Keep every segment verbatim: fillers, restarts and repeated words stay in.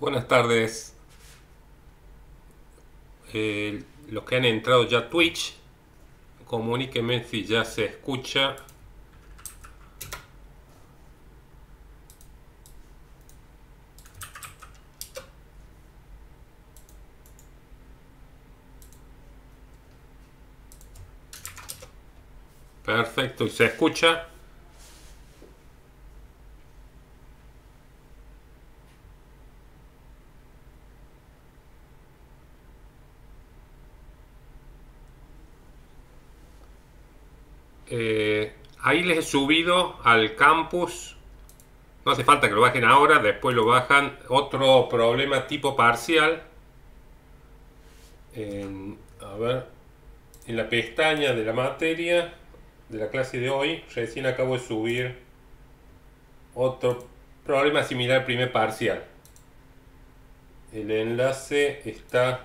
Buenas tardes. Eh, los que han entrado ya a Twitch, comuníquenme si ya se escucha. Perfecto, y se escucha. Eh, ahí les he subido al campus. No hace falta que lo bajen ahora, después lo bajan. Otro problema tipo parcial. En, a ver, en la pestaña de la materia de la clase de hoy, recién acabo de subir otro problema similar al primer parcial. El enlace está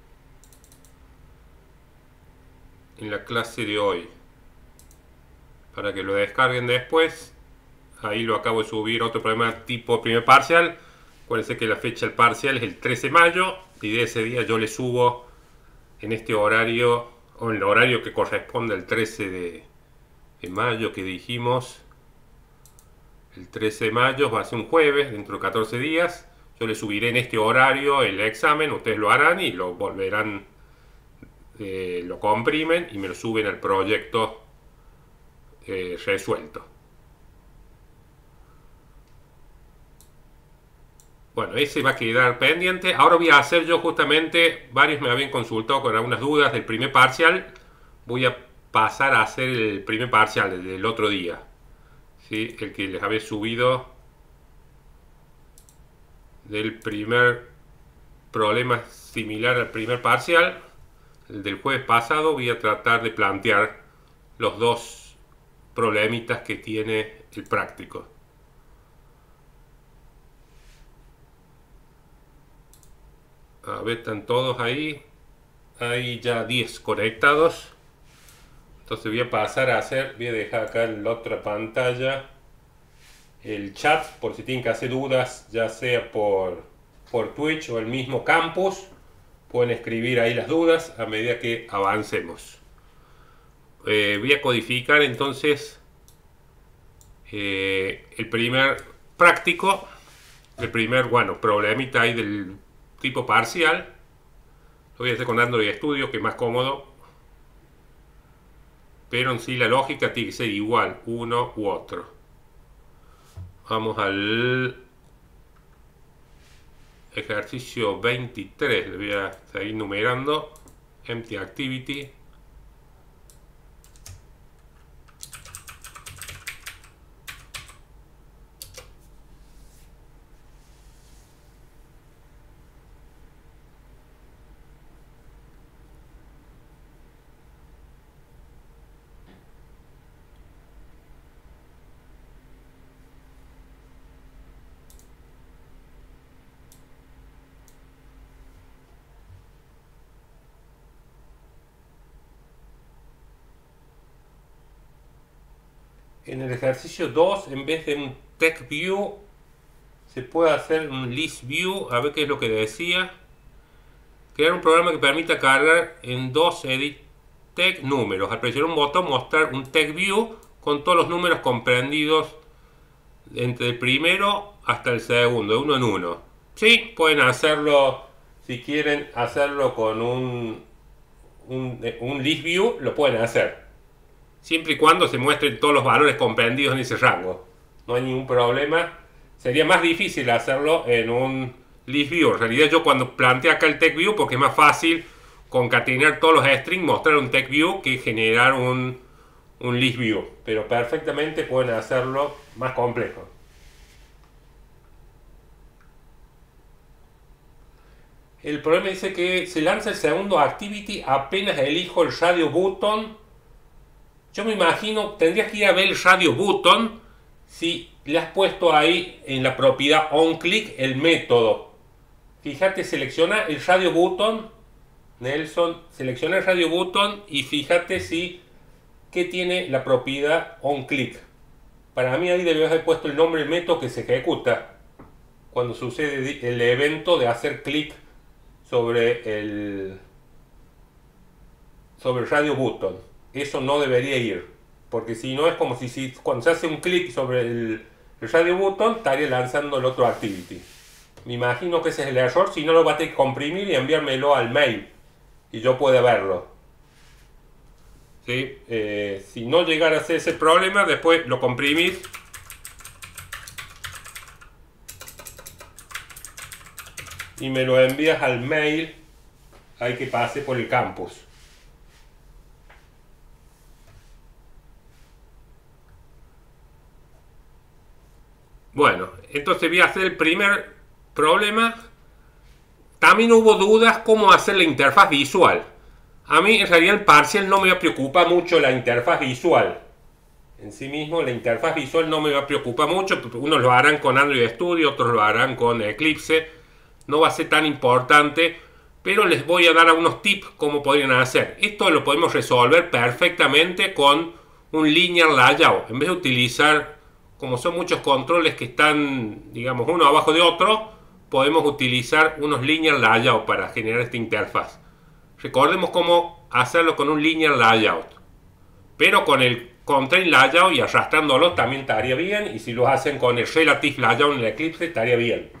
en la clase de hoy para que lo descarguen después. Ahí lo acabo de subir, otro problema tipo primer parcial. Acuérdense que la fecha del parcial es el trece de mayo y de ese día yo le subo en este horario, o en el horario que corresponde al trece de, de mayo que dijimos. El trece de mayo va a ser un jueves, dentro de catorce días. Yo le subiré en este horario el examen, ustedes lo harán y lo volverán, eh, lo comprimen y me lo suben al proyecto eh, resuelto. Bueno, ese va a quedar pendiente. Ahora voy a hacer yo justamente, varios me habían consultado con algunas dudas del primer parcial. Voy a pasar a hacer el primer parcial, el del otro día. ¿Sí? El que les había subido del primer problema similar al primer parcial. El del jueves pasado voy a tratar de plantear los dos problemitas que tiene el práctico. A ver, están todos ahí. Hay ya diez conectados. Entonces voy a pasar a hacer, voy a dejar acá en la otra pantalla el chat por si tienen que hacer dudas, ya sea por, por Twitch o el mismo campus. Pueden escribir ahí las dudas a medida que avancemos. Eh, voy a codificar entonces eh, el primer práctico, el primer, bueno, problemita ahí del tipo parcial. Lo voy a hacer con Android Studio, que es más cómodo. Pero en sí la lógica tiene que ser igual, uno u otro. Vamos al ejercicio veintitrés, le voy a seguir numerando. Empty Activity. En el ejercicio dos, en vez de un Text View, se puede hacer un List View. A ver qué es lo que decía. Crear un programa que permita cargar en dos Edit Text números. Al presionar un botón, mostrar un Text View con todos los números comprendidos entre el primero hasta el segundo, de uno en uno. Sí, pueden hacerlo, si quieren hacerlo con un, un, un List View, lo pueden hacer. Siempre y cuando se muestren todos los valores comprendidos en ese rango. No hay ningún problema. Sería más difícil hacerlo en un List View. En realidad yo cuando planteé acá el Text View, porque es más fácil concatenar todos los strings, mostrar un Text View que generar un, un List View. Pero perfectamente pueden hacerlo más complejo. El problema dice que se lanza el segundo activity apenas elijo el radio button. Yo me imagino, tendrías que ir a ver el radio button si le has puesto ahí en la propiedad onClick el método. Fíjate, selecciona el radio button, Nelson, selecciona el radio button y fíjate si que tiene la propiedad onClick. Para mí ahí debes haber puesto el nombre del método que se ejecuta. cuando sucede el evento de hacer clic sobre el sobre el radio button. Eso no debería ir, porque si no es como si, si cuando se hace un clic sobre el, el radio button estaría lanzando el otro activity. Me imagino que ese es el error, si no lo va a tener que comprimir y enviármelo al mail y yo pueda verlo. ¿Sí? Eh, si no llegara a ser ese problema, después lo comprimís y me lo envías al mail, hay que pase por el campus. Bueno, entonces voy a hacer el primer problema. También hubo dudas cómo hacer la interfaz visual. A mí en realidad el parcial no me preocupa mucho la interfaz visual. En sí mismo la interfaz visual no me va a preocupar mucho. Unos lo harán con Android Studio, otros lo harán con Eclipse. No va a ser tan importante, pero les voy a dar algunos tips cómo podrían hacer. Esto lo podemos resolver perfectamente con un linear layout. En vez de utilizar, como son muchos controles que están, digamos, uno abajo de otro, podemos utilizar unos linear layout para generar esta interfaz. Recordemos cómo hacerlo con un linear layout, pero con el constraint layout y arrastrándolo también estaría bien, y si lo hacen con el relative layout en el Eclipse estaría bien.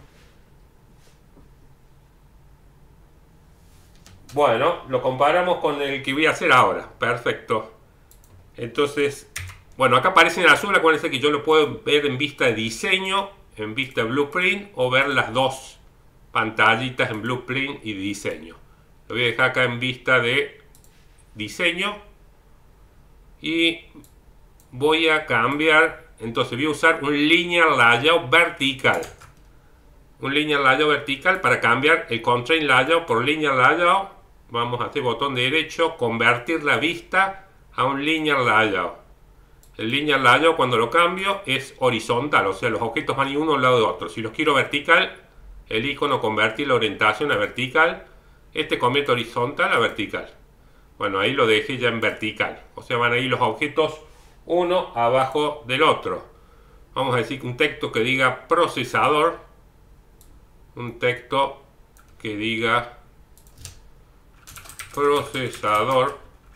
Bueno, lo comparamos con el que voy a hacer ahora. Perfecto. Entonces, bueno, acá aparece en azul. Acuérdense que yo lo puedo ver en vista de diseño, en vista de blueprint, o ver las dos pantallitas en blueprint y diseño. Lo voy a dejar acá en vista de diseño y voy a cambiar. Entonces voy a usar un linear layout vertical. Un linear layout vertical para cambiar el constraint layout por linear layout. Vamos a hacer botón derecho, convertir la vista a un linear layout. El linear layout, cuando lo cambio, es horizontal, o sea, los objetos van uno al lado de otro. Si los quiero vertical, el icono convertir la orientación a vertical. Este convierte horizontal a vertical. Bueno, ahí lo dejé ya en vertical. O sea, van a ir los objetos uno abajo del otro. Vamos a decir un texto que diga procesador. Un texto que diga procesador.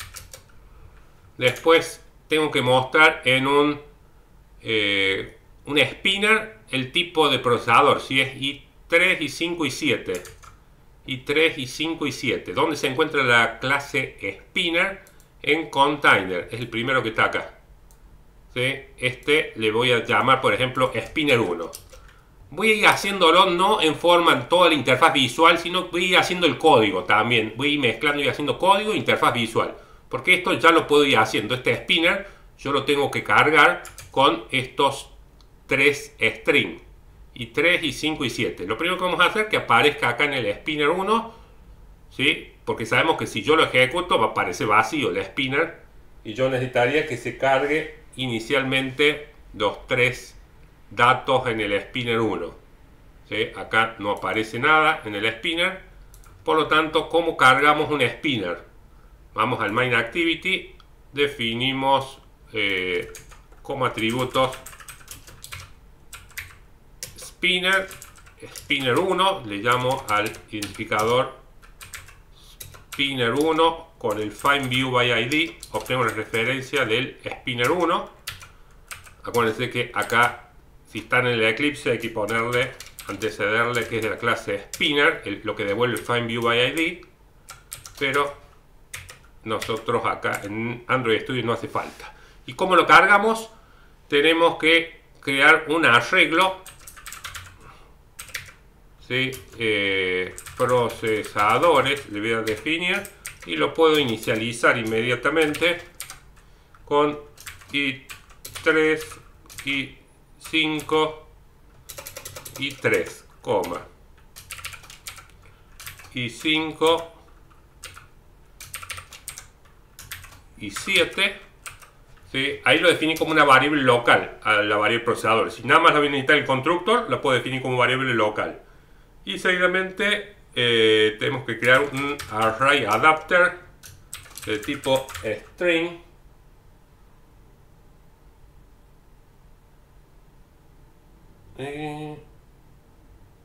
Después tengo que mostrar en un eh, un spinner el tipo de procesador, si es i tres, i cinco, i siete. i tres, i cinco, i siete. ¿Dónde se encuentra la clase spinner? En container, es el primero que está acá. ¿Sí? Este le voy a llamar, por ejemplo, spinner uno. Voy a ir haciéndolo no en forma en toda la interfaz visual, sino voy a ir haciendo el código también. Voy a ir mezclando y haciendo código e interfaz visual. Porque esto ya lo puedo ir haciendo. Este spinner yo lo tengo que cargar con estos tres strings. i tres, i cinco, i siete. Lo primero que vamos a hacer es que aparezca acá en el spinner uno. ¿Sí? Porque sabemos que si yo lo ejecuto va a aparecer vacío el spinner. Y yo necesitaría que se cargue inicialmente los tres datos en el spinner uno. ¿Sí? Acá no aparece nada en el spinner. Por lo tanto, ¿cómo cargamos un spinner? Vamos al main activity. Definimos eh, como atributos spinner. Spinner uno. Le llamo al identificador spinner uno con el find view by I D. Obtengo la referencia del spinner uno. Acuérdense que acá, si están en el Eclipse, hay que ponerle, antecederle que es de la clase spinner, el, lo que devuelve el find view by I D. Pero nosotros acá en Android Studio no hace falta. ¿Y cómo lo cargamos? Tenemos que crear un arreglo. ¿Sí? Eh, procesadores, le voy a definir y lo puedo inicializar inmediatamente con i tres, i cinco, i tres, coma, i cinco, i siete. ¿Sí? Ahí lo definí como una variable local a la variable procesador. Si nada más la voy a necesitar el constructor, la puedo definir como variable local. Y seguidamente eh, tenemos que crear un array adapter de tipo string. Eh,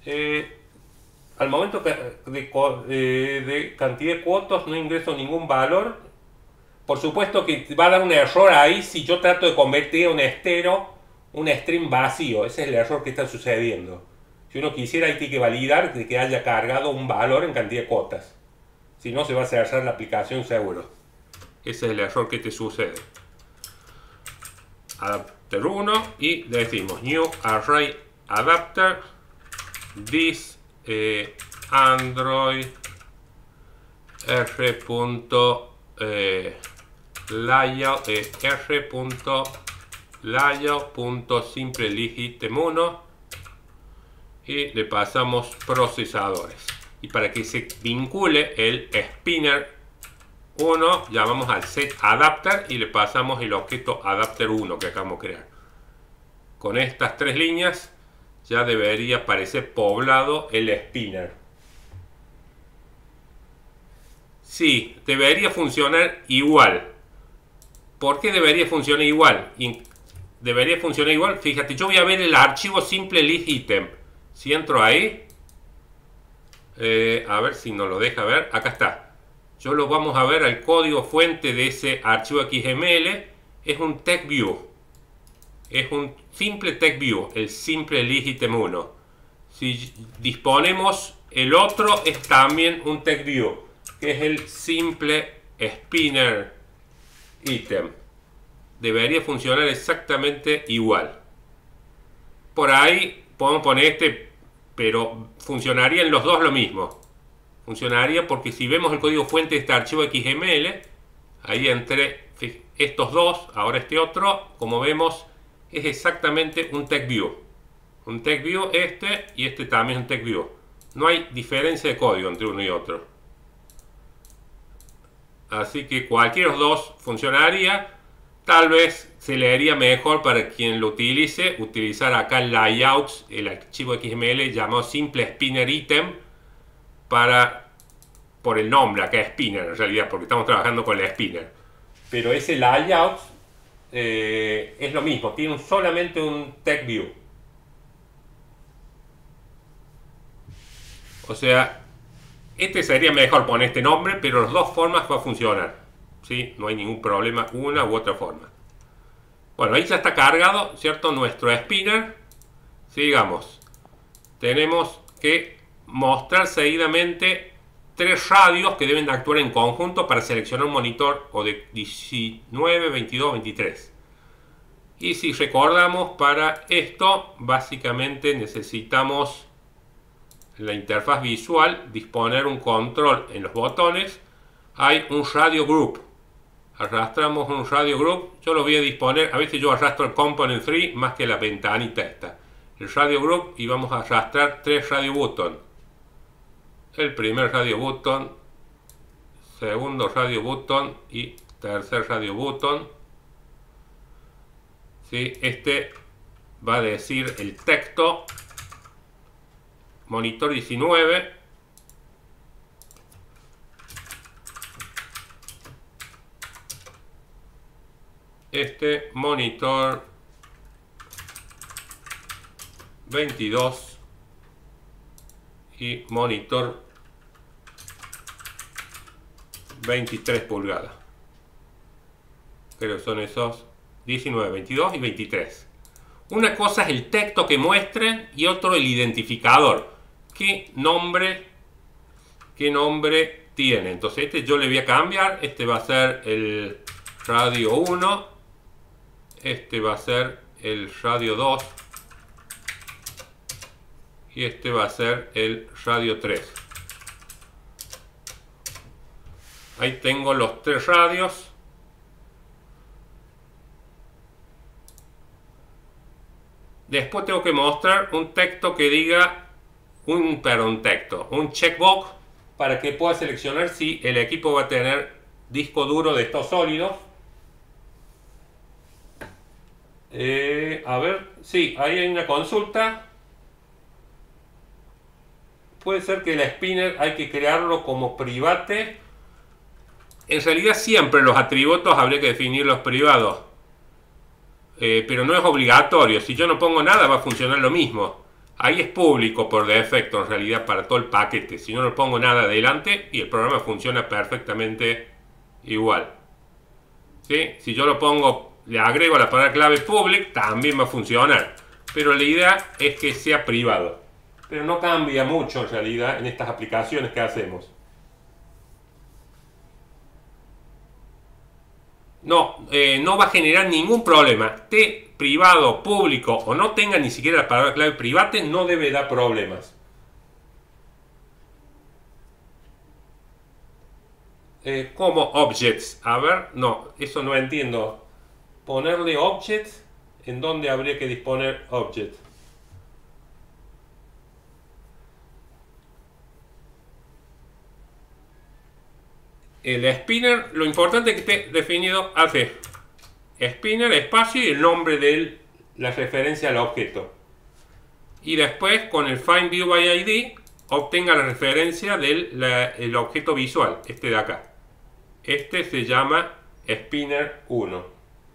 Eh, al momento de, de, de cantidad de cuotas no ingreso ningún valor. Por supuesto que va a dar un error ahí si yo trato de convertir un estero, un string vacío. Ese es el error que está sucediendo. Si uno quisiera, hay que validar de que haya cargado un valor en cantidad de cuotas. Si no, se va a cerrar la aplicación seguro. Ese es el error que te sucede. Adapter uno y decimos new array adapter this eh, android r. Eh, layout eh, r.layout.simpleListItem uno y le pasamos procesadores, y para que se vincule el spinner uno llamamos al set adapter y le pasamos el objeto adapter uno que acabamos de crear. Con estas tres líneas ya debería aparecer poblado el spinner. Sí, debería funcionar igual. ¿Por qué debería funcionar igual? Y debería funcionar igual. Fíjate, yo voy a ver el archivo simpleListItem. Si entro ahí, eh, a ver si nos lo deja ver. Acá está. Yo lo vamos a ver al código fuente de ese archivo X M L. Es un TextView. Es un simple TextView, el simpleListItem uno. Si disponemos el otro, es también un TextView, que es el simple spinner item. Debería funcionar exactamente igual. Por ahí podemos poner este, pero funcionaría en los dos lo mismo. Funcionaría porque si vemos el código fuente de este archivo X M L, ahí entre estos dos, ahora este otro, como vemos, es exactamente un TextView. Un TextView este y este también es un TextView. No hay diferencia de código entre uno y otro. Así que cualquiera de los dos funcionaría. Tal vez se leería mejor para quien lo utilice utilizar acá el layouts, el archivo X M L llamado simple spinner item, para, por el nombre, acá es spinner en realidad, porque estamos trabajando con el spinner. Pero ese layout eh, es lo mismo, tiene solamente un TextView. O sea, este sería mejor poner este nombre, pero las dos formas va a funcionar. ¿Sí? No hay ningún problema, una u otra forma. Bueno, ahí ya está cargado, ¿cierto? Nuestro spinner. Sigamos. Tenemos que mostrar seguidamente tres radios que deben actuar en conjunto para seleccionar un monitor o de diecinueve, veintidós, veintitrés. Y si recordamos, para esto básicamente necesitamos en la interfaz visual disponer un control en los botones. Hay un radio group. Arrastramos un radio group. Yo lo voy a disponer. A veces yo arrastro el component tres más que la ventanita esta. El radio group, y vamos a arrastrar tres radio button. El primer radio button, segundo radio button y tercer radio button. ¿Sí? Este va a decir el texto monitor diecinueve. Este monitor veintidós y monitor veintitrés pulgadas. Creo que son esos diecinueve, veintidós y veintitrés. Una cosa es el texto que muestren y otro el identificador. ¿Qué nombre, qué nombre tiene? Entonces este yo le voy a cambiar. Este va a ser el radio uno. Este va a ser el radio dos. Y este va a ser el radio tres. Ahí tengo los tres radios. Después tengo que mostrar un texto que diga, un, perdón, texto, un checkbox para que pueda seleccionar si el equipo va a tener disco duro de estos sólidos. Eh, a ver, sí, ahí hay una consulta. Puede ser que el spinner hay que crearlo como private. En realidad siempre los atributos habría que definirlos privados. Eh, pero no es obligatorio. Si yo no pongo nada va a funcionar lo mismo. Ahí es público por defecto en realidad para todo el paquete. Si no le pongo nada adelante y el programa funciona perfectamente igual. ¿Sí? Si yo lo pongo, le agrego la palabra clave public, también va a funcionar. Pero la idea es que sea privado. Pero no cambia mucho en realidad en estas aplicaciones que hacemos. No, eh, no va a generar ningún problema. Esté privado, público o no tenga ni siquiera la palabra clave private, no debe dar problemas. Eh, ¿Cómo objects? A ver, no, eso no entiendo. Ponerle objects, ¿en dónde habría que disponer objects? El spinner, lo importante es que esté definido hace spinner, espacio y el nombre de la referencia al objeto. Y después con el find view by I D obtenga la referencia del la, el objeto visual, este de acá. Este se llama spinner uno.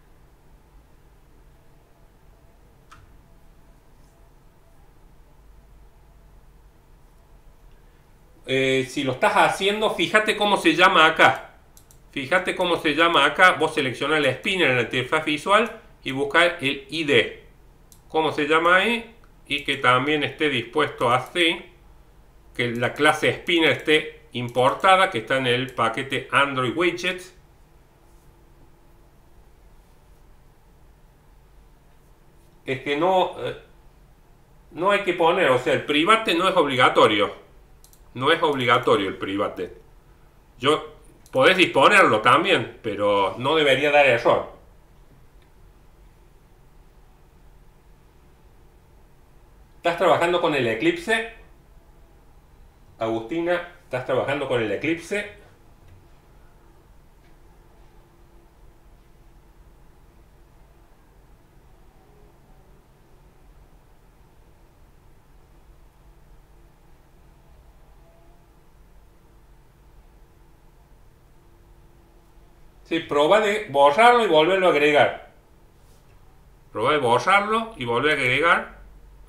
Eh, si lo estás haciendo, fíjate cómo se llama acá. Fíjate cómo se llama acá. Vos seleccionás el spinner en la interfaz visual y buscás el I D. ¿Cómo se llama ahí? Y que también esté dispuesto así. Que la clase spinner esté importada, que está en el paquete Android Widgets. Es que no, no hay que poner, o sea, el private no es obligatorio. No es obligatorio el private. Yo, podés disponerlo también, pero no debería dar error. ¿Estás trabajando con el Eclipse? Agustina, ¿estás trabajando con el Eclipse? Sí, prueba de borrarlo y volverlo a agregar. Prueba de borrarlo y volver a agregar.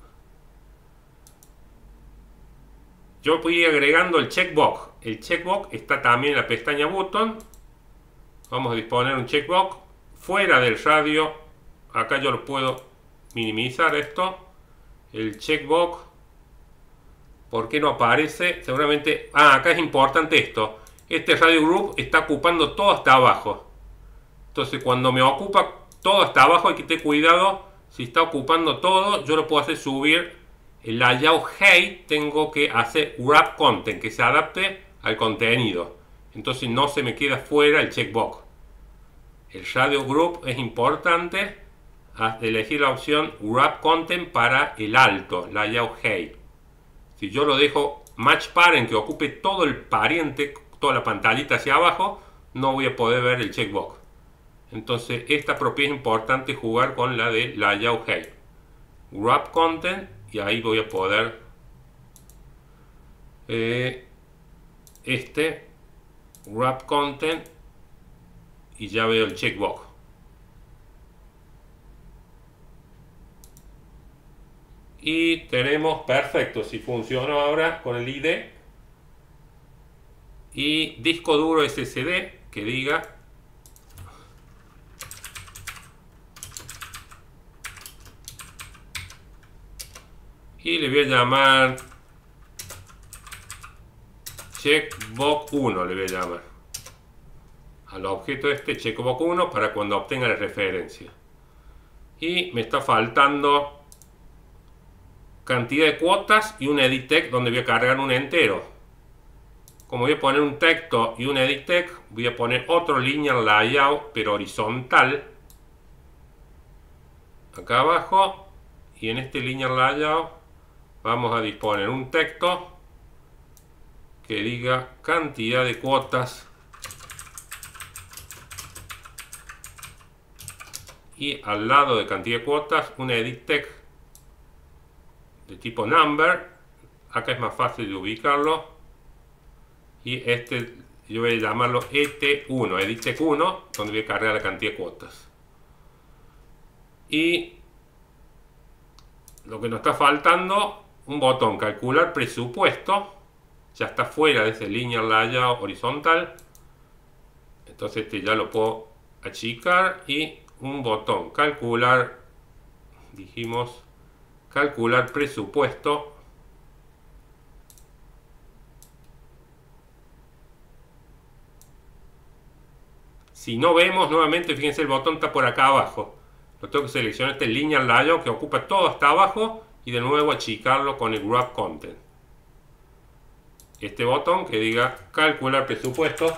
Yo voy agregando el checkbox. El checkbox está también en la pestaña button. Vamos a disponer un checkbox fuera del radio. Acá yo lo puedo minimizar esto. El checkbox. ¿Por qué no aparece? Seguramente... Ah, acá es importante esto. Este radio group está ocupando todo hasta abajo. Entonces cuando me ocupa todo hasta abajo hay que tener cuidado. Si está ocupando todo, yo lo puedo hacer subir el layout height. Tengo que hacer wrap content, que se adapte al contenido. Entonces no se me queda fuera el checkbox. El radio group es importante. Elegir la opción wrap content para el alto, layout height. Si yo lo dejo match parent, que ocupe todo el pariente, toda la pantallita hacia abajo, no voy a poder ver el checkbox. Entonces esta propiedad es importante jugar con la de layout height. Wrap content, y ahí voy a poder eh, este wrap content y ya veo el checkbox. Y tenemos perfecto, si funcionó ahora con el I D. Y disco duro S S D que diga y le voy a llamar checkbox uno, le voy a llamar al objeto este checkbox uno para cuando obtenga la referencia. Y me está faltando cantidad de cuotas y un edit text donde voy a cargar un entero. Como voy a poner un texto y un edit text, voy a poner otro linear layout pero horizontal acá abajo, y en este linear layout vamos a disponer un texto que diga cantidad de cuotas y al lado de cantidad de cuotas un edit text de tipo number. Acá es más fácil de ubicarlo. Y este yo voy a llamarlo E T uno, edit text uno, donde voy a cargar la cantidad de cuotas. Y lo que nos está faltando un botón calcular presupuesto, ya está fuera de ese linear layout horizontal, entonces este ya lo puedo achicar, y un botón calcular, dijimos calcular presupuesto, si no vemos nuevamente, fíjense el botón está por acá abajo, lo tengo que seleccionar este linear layout que ocupa todo hasta abajo y de nuevo achicarlo con el grab content. Este botón que diga calcular presupuesto.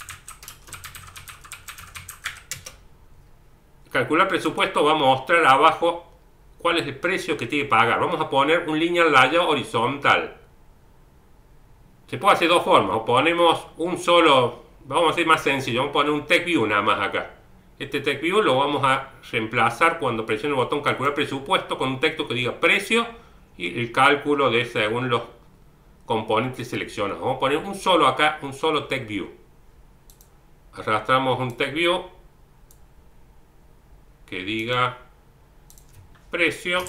Calcular presupuesto va a mostrar abajo cuál es el precio que tiene que pagar. Vamos a poner un linear layout horizontal. Se puede hacer de dos formas. O ponemos un solo, vamos a hacer más sencillo, vamos a poner un text view nada más acá. Este text view lo vamos a reemplazar cuando presione el botón calcular presupuesto con un texto que diga precio y el cálculo de según los componentes seleccionados. Vamos a poner un solo acá, un solo text view. Arrastramos un text view que diga precio,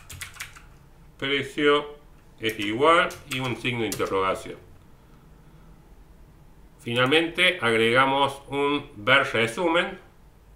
precio es igual y un signo de interrogación. Finalmente agregamos un ver resumen.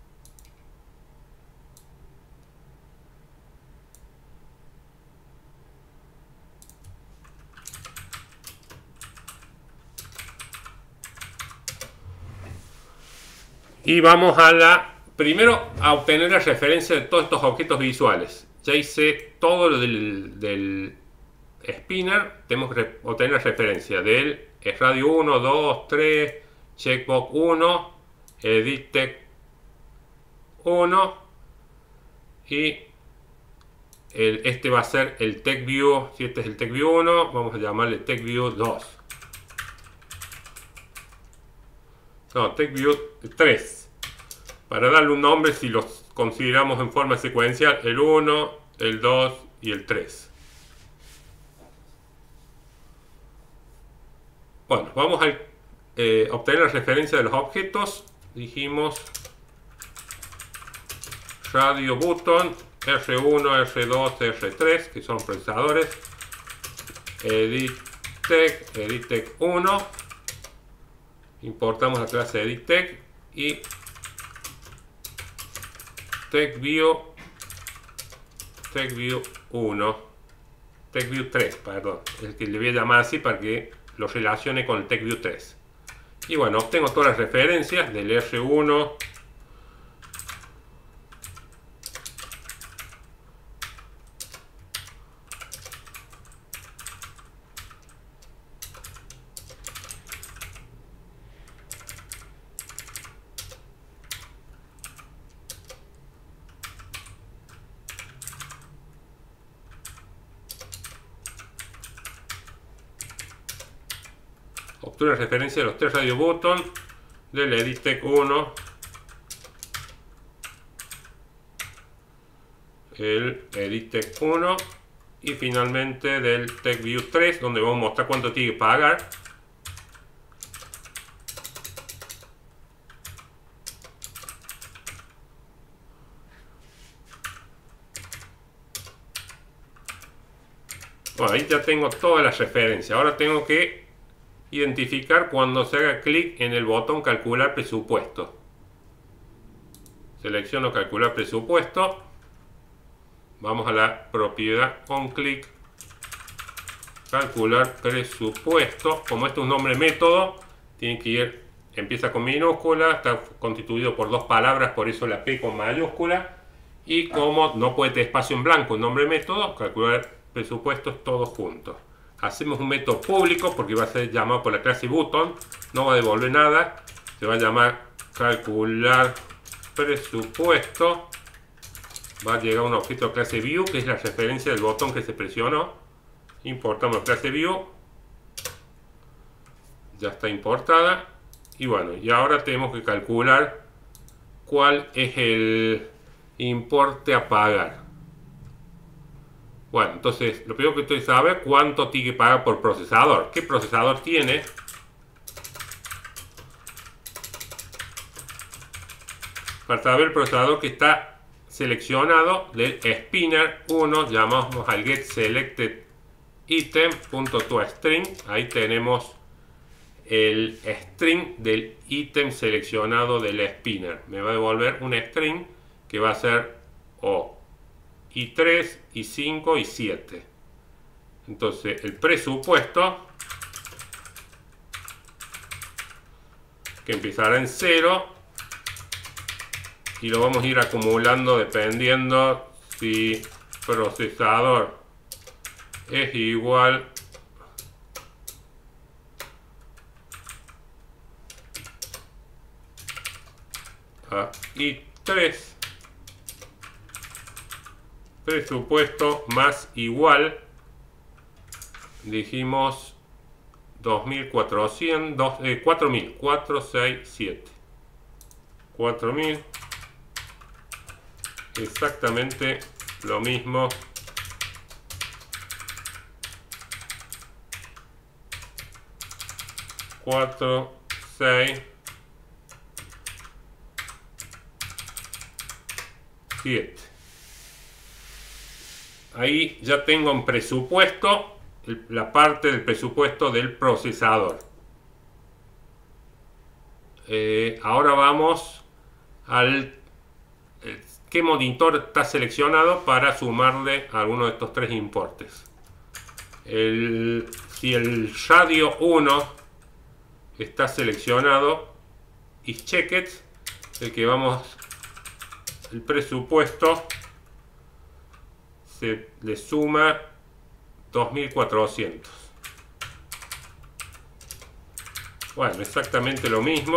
Y vamos a la, primero a obtener la referencia de todos estos objetos visuales. Ya hice todo lo del, del spinner, tenemos que obtener la referencia del radio uno, dos, tres, checkbox uno, edit text uno y el, este va a ser el text view. Si este es el text view uno, vamos a llamarle text view dos. No, text view tres. Para darle un nombre, si los consideramos en forma secuencial, el uno, el dos y el tres. Bueno, vamos a eh, obtener la referencia de los objetos. Dijimos radio button R uno, R dos, R tres, que son procesadores. Edit text, edit text uno. Importamos la clase edit text y text view, text view uno, text view tres, perdón, es que le voy a llamar así para que lo relacione con el text view tres. Y bueno, obtengo todas las referencias del R uno, obtuve la referencia de los tres radio button, del edit text uno, el edit text uno y finalmente del text view tres, donde vamos a mostrar cuánto tiene que pagar. Bueno, ahí ya tengo todas las referencias. Ahora tengo que identificar cuando se haga clic en el botón calcular presupuesto. Selecciono calcular presupuesto. Vamos a la propiedad con clic. Calcular presupuesto. Como este es un nombre método, tiene que ir, empieza con minúscula, está constituido por dos palabras, por eso la P con mayúscula. Y como no puede tener espacio en blanco un nombre método, calcular presupuesto es todo junto. Hacemos un método público porque va a ser llamado por la clase button, no va a devolver nada, se va a llamar calcular presupuesto, va a llegar un objeto de clase view que es la referencia del botón que se presionó. Importamos la clase view, ya está importada, y bueno, y ahora tenemos que calcular cuál es el importe a pagar. Bueno, entonces lo primero que tengo que saber es cuánto tiene que pagar por procesador. ¿Qué procesador tiene? Para saber el procesador que está seleccionado del spinner uno, llamamos al get selected item.toString. Ahí tenemos el string del ítem seleccionado del spinner. Me va a devolver un string que va a ser o i tres, i cinco, i siete. Entonces el presupuesto, que empezará en cero, y lo vamos a ir acumulando dependiendo si procesador es igual a i tres, presupuesto más igual, dijimos dos mil cuatrocientos, eh, cuatro mil, cuatro, seis, siete, cuatro mil, exactamente lo mismo. cuatro, seis, siete. Ahí ya tengo en presupuesto la parte del presupuesto del procesador. Eh, ahora vamos al eh, qué monitor está seleccionado para sumarle a alguno de estos tres importes. El, si el radio uno está seleccionado, is checked, el que vamos, el presupuesto se le suma dos mil cuatrocientos. Bueno, exactamente lo mismo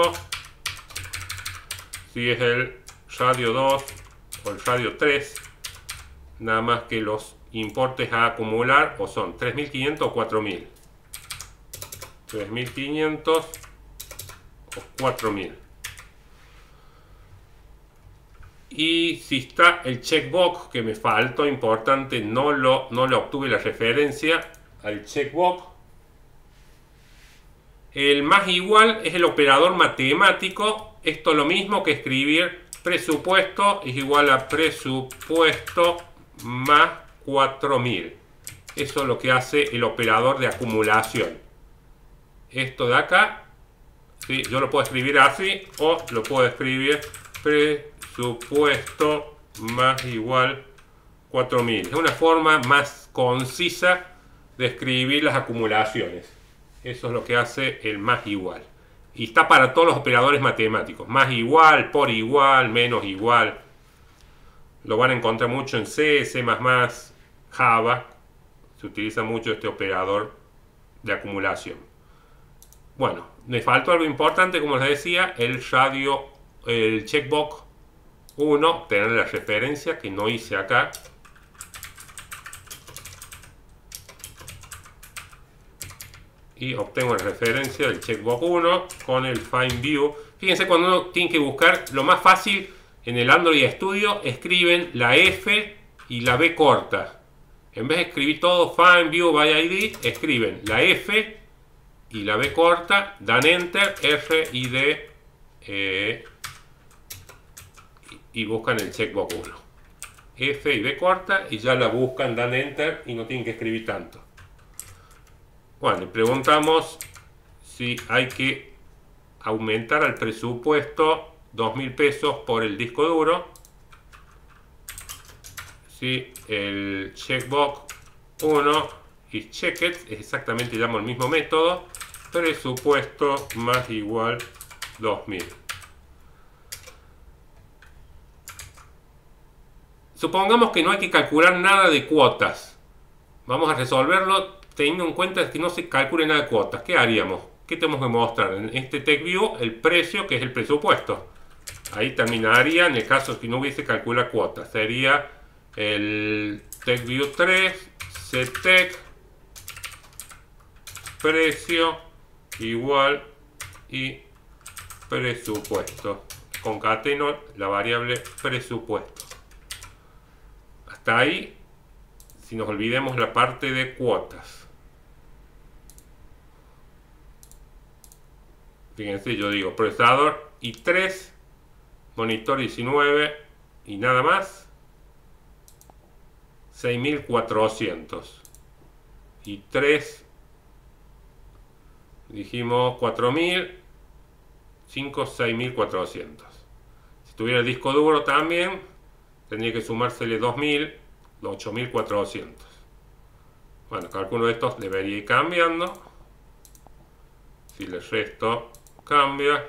si es el radio dos o el radio tres, nada más que los importes a acumular o son tres mil quinientos o cuatro mil. tres mil quinientos o cuatro mil. Y si está el checkbox, que me faltó, importante, no lo, no lo obtuve la referencia al checkbox. El más igual es el operador matemático. Esto es lo mismo que escribir presupuesto es igual a presupuesto más cuatro mil. Eso es lo que hace el operador de acumulación. Esto de acá, ¿sí? Yo lo puedo escribir así o lo puedo escribir presupuesto más igual cuatro mil. Es una forma más concisa de escribir las acumulaciones. Eso es lo que hace el más igual. Y está para todos los operadores matemáticos. Más igual, por igual, menos igual. Lo van a encontrar mucho en C, C más más, Java. Se utiliza mucho este operador de acumulación. Bueno, me faltó algo importante, como les decía, el radio, el checkbox uno, tener la referencia que no hice acá. Y obtengo la referencia del checkbox uno con el find view. Fíjense, cuando uno tiene que buscar, lo más fácil en el Android Studio, escriben la F y la B corta. En vez de escribir todo find view by I D, escriben la F y la B corta, dan enter, F y D, eh, y buscan el checkbox uno. F y B corta y ya la buscan, dan enter y no tienen que escribir tanto. Bueno, preguntamos si hay que aumentar al presupuesto dos mil pesos por el disco duro. Si el checkbox uno is checked, es exactamente, llamo el mismo método, presupuesto más igual dos mil. Supongamos que no hay que calcular nada de cuotas. Vamos a resolverlo teniendo en cuenta que no se calcule nada de cuotas. ¿Qué haríamos? ¿Qué tenemos que mostrar? En este TechView, el precio, que es el presupuesto. Ahí terminaría, en el caso que no hubiese calculado cuotas. Sería el TechView tres, ctech, precio, igual y presupuesto. Concateno la variable presupuesto. Hasta ahí, si nos olvidemos la parte de cuotas. Fíjense, yo digo procesador i tres, monitor diecinueve y nada más, seis mil cuatrocientos. y tres, dijimos cuatro mil, cinco, seis mil cuatrocientos. Si tuviera el disco duro también, tendría que sumársele dos mil, ocho mil cuatrocientos. Bueno, cálculo de estos debería ir cambiando. Si le resto, cambia.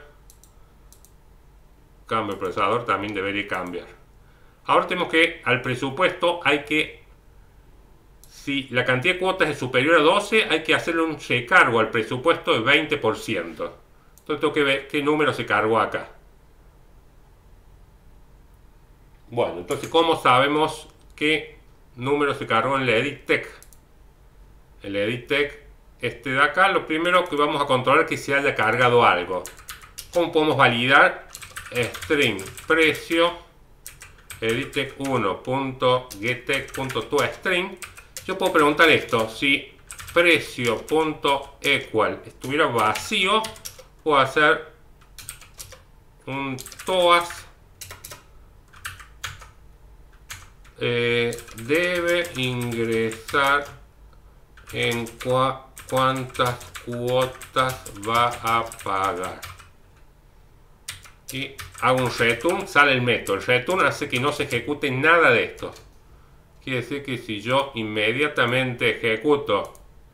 Cambio el procesador, también debería cambiar. Ahora tenemos que, al presupuesto, hay que, si la cantidad de cuotas es superior a doce, hay que hacerle un recargo al presupuesto de veinte por ciento. Entonces tengo que ver qué número se cargó acá. Bueno, entonces, ¿cómo sabemos qué número se cargó en el EditTex? El EditTex, este de acá, lo primero que vamos a controlar es que se haya cargado algo. ¿Cómo podemos validar? String precio edittex uno.gettext.toString. Yo puedo preguntar esto: si precio.equal estuviera vacío, puedo hacer un toas eh, debe ingresar en cua, cuántas cuotas va a pagar, y hago un return, sale el método. El return hace que no se ejecute nada de esto. Quiere decir que si yo inmediatamente ejecuto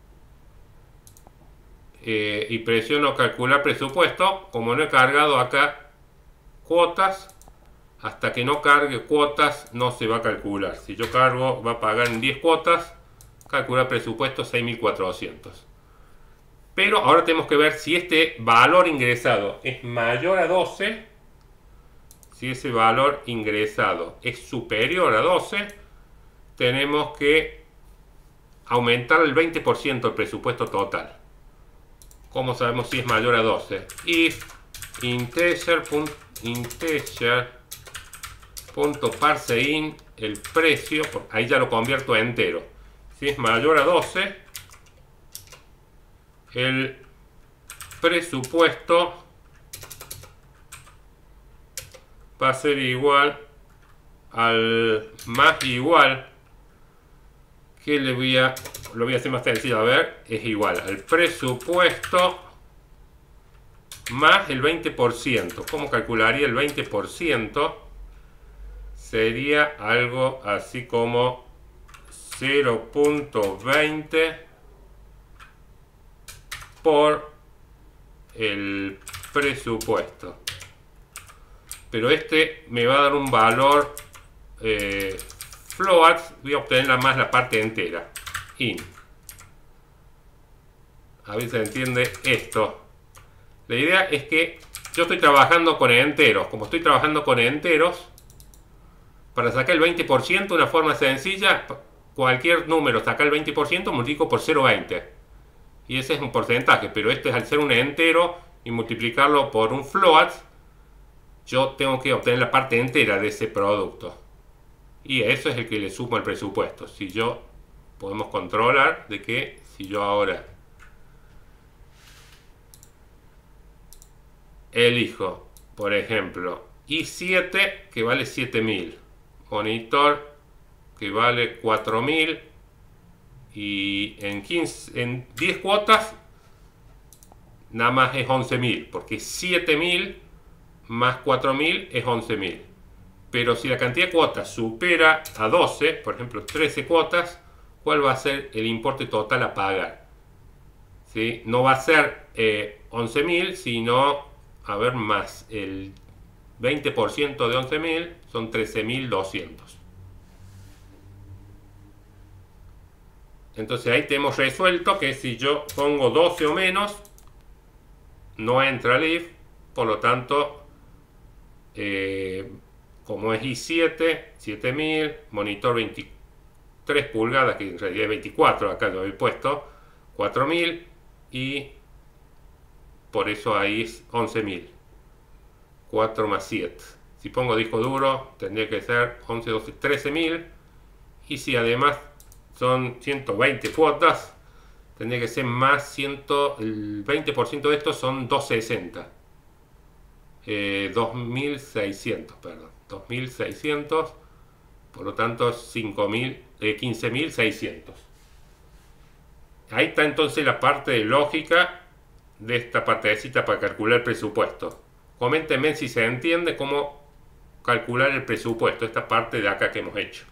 eh, y presiono calcular presupuesto, como no he cargado acá cuotas, hasta que no cargue cuotas no se va a calcular. Si yo cargo, va a pagar en diez cuotas, calcular presupuesto seis mil cuatrocientos. Pero ahora tenemos que ver si este valor ingresado es mayor a doce. Si ese valor ingresado es superior a doce, tenemos que aumentar el veinte por ciento el presupuesto total. ¿Cómo sabemos si es mayor a doce? If integer, integer.parseIn el precio, ahí ya lo convierto a entero. Si es mayor a doce, el presupuesto va a ser igual al más igual, que le voy a, lo voy a hacer más sencillo, a ver, es igual al presupuesto más el veinte por ciento. ¿Cómo calcularía el veinte por ciento? Sería algo así como cero punto veinte por el presupuesto. Pero este me va a dar un valor eh, float. Voy a obtener más la parte entera. In. A ver si se entiende esto. La idea es que yo estoy trabajando con enteros. Como estoy trabajando con enteros, para sacar el veinte por ciento de una forma sencilla, cualquier número sacar el veinte por ciento multiplico por cero punto veinte. Y ese es un porcentaje, pero este, al ser un entero y multiplicarlo por un float, yo tengo que obtener la parte entera de ese producto. Y eso es el que le sumo al presupuesto. Si yo podemos controlar de que si yo ahora elijo, por ejemplo, i siete, que vale siete mil, monitor, que vale cuatro mil, y en, quince, en diez cuotas nada más es once mil, porque siete mil más cuatro mil es once mil. Pero si la cantidad de cuotas supera a doce, por ejemplo trece cuotas, ¿cuál va a ser el importe total a pagar? ¿Sí? No va a ser eh, once mil, sino, a ver, más el veinte por ciento de once mil, son trece mil doscientos. Entonces ahí tenemos resuelto que si yo pongo doce o menos, no entra el if. Por lo tanto, eh, como es i siete, siete mil, monitor veintitrés pulgadas, que en realidad es veinticuatro, acá lo he puesto, cuatro mil, y por eso ahí es once mil. cuatro más siete. Si pongo disco duro, tendría que ser once, doce, trece mil. Y si además son ciento veinte cuotas, tendría que ser más cien, el veinte por ciento de estos son doscientos sesenta. Eh, dos mil seiscientos, perdón. dos mil seiscientos, por lo tanto cinco mil, eh, quince mil seiscientos. Ahí está entonces la parte de lógica de esta partecita para calcular el presupuesto. Coméntenme si se entiende cómo calcular el presupuesto, esta parte de acá que hemos hecho.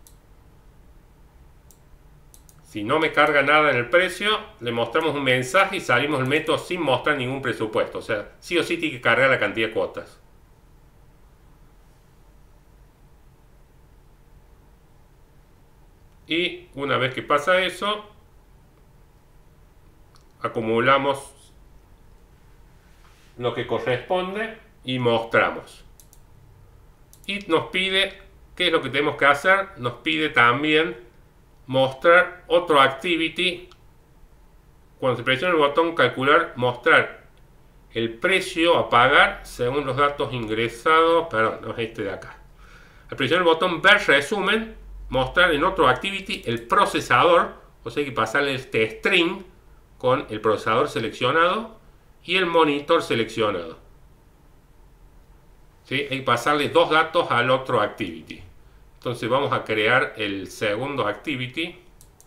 Si no me carga nada en el precio, le mostramos un mensaje y salimos del método sin mostrar ningún presupuesto. O sea, sí o sí tiene que cargar la cantidad de cuotas. Y una vez que pasa eso, acumulamos lo que corresponde y mostramos. Y nos pide, ¿qué es lo que tenemos que hacer? Nos pide también mostrar otro activity. Cuando se presiona el botón calcular, mostrar el precio a pagar según los datos ingresados. Perdón, no es este de acá. Al presionar el botón ver resumen, mostrar en otro activity el procesador. O sea, hay que pasarle este string con el procesador seleccionado y el monitor seleccionado. ¿Sí? Hay que pasarle dos datos al otro activity. Entonces vamos a crear el segundo activity.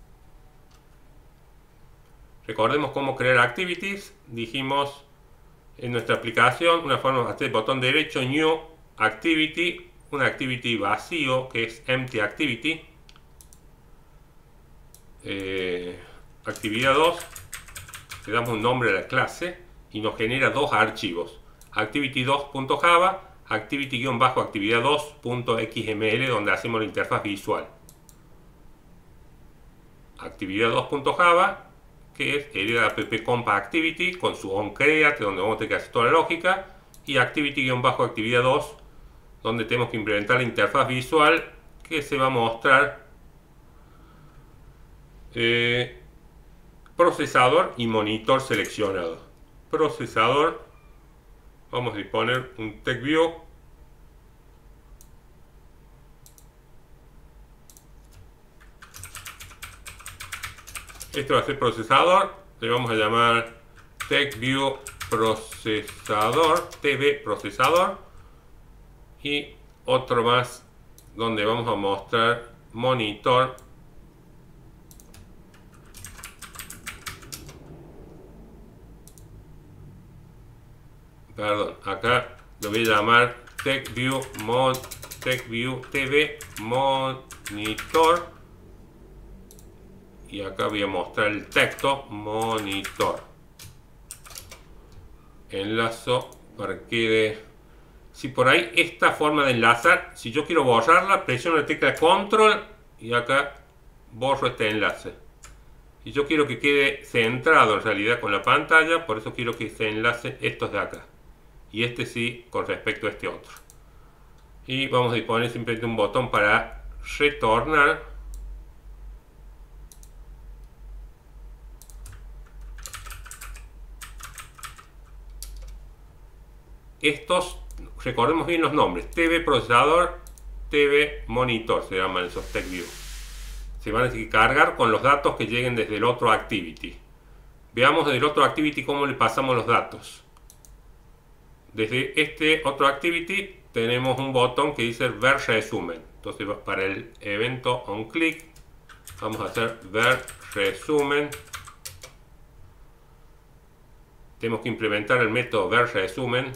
Recordemos cómo crear activities. Dijimos en nuestra aplicación una forma de hacer el botón derecho New Activity, un activity vacío que es Empty Activity. Eh, actividad dos. Le damos un nombre a la clase y nos genera dos archivos. activity dos punto java, activity-actividad dos punto x m l, donde hacemos la interfaz visual. actividad dos punto java, que es el app compa activity con su onCreate, donde vamos a tener que hacer toda la lógica, y activity-actividad dos, donde tenemos que implementar la interfaz visual que se va a mostrar eh, procesador y monitor seleccionado. Procesador, vamos a disponer un TextView. Este va a ser procesador, le vamos a llamar TextView procesador, T V procesador, y otro más donde vamos a mostrar monitor. Perdón, acá lo voy a llamar TextView Mod, TextView T V Monitor. Y acá voy a mostrar el texto monitor. Enlazo para que quede. Si por ahí esta forma de enlazar, si yo quiero borrarla, presiono la tecla control y acá borro este enlace. Y yo quiero que quede centrado en realidad con la pantalla, por eso quiero que se enlace estos de acá. Y este sí con respecto a este otro. Y vamos a disponer simplemente un botón para retornar. Estos, recordemos bien los nombres, T V procesador, T V monitor, se llaman esos TextView. Se van a tener que cargar con los datos que lleguen desde el otro activity. Veamos desde el otro activity cómo le pasamos los datos. Desde este otro activity tenemos un botón que dice ver resumen. Entonces para el evento onClick vamos a hacer ver resumen. Tenemos que implementar el método ver resumen.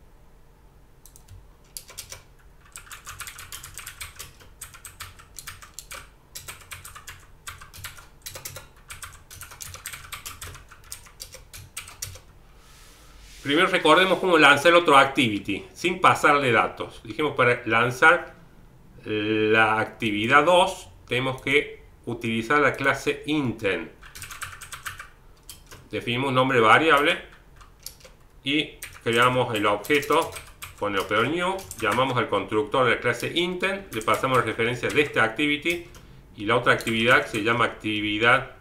Primero recordemos cómo lanzar el otro activity sin pasarle datos. Dijimos, para lanzar la actividad dos tenemos que utilizar la clase intent. Definimos un nombre variable y creamos el objeto con el operador new. Llamamos al constructor de la clase intent, le pasamos la referencia de este activity y la otra actividad que se llama actividad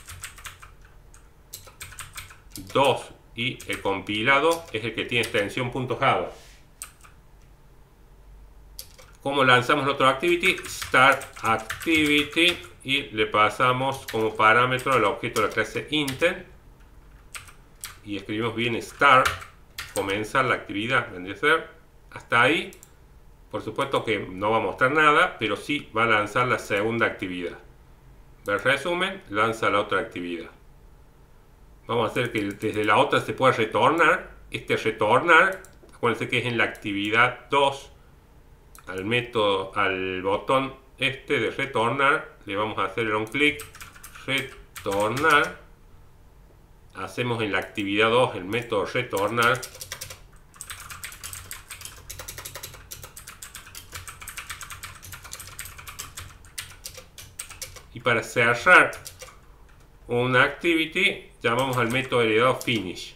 dos. Y el compilado es el que tiene extensión .java. ¿Cómo lanzamos el otro activity? Start activity y le pasamos como parámetro al objeto de la clase intent y escribimos bien start, comenzar la actividad, vendría a ser. Hasta ahí, por supuesto que no va a mostrar nada, pero sí va a lanzar la segunda actividad. ver resumen, lanza la otra actividad. Vamos a hacer que desde la otra se pueda retornar. Este retornar, acuérdense que es en la actividad dos, al método, al botón este de retornar, le vamos a hacer un clic, retornar. Hacemos en la actividad dos el método retornar. Y para cerrar una activity, llamamos al método heredado finish.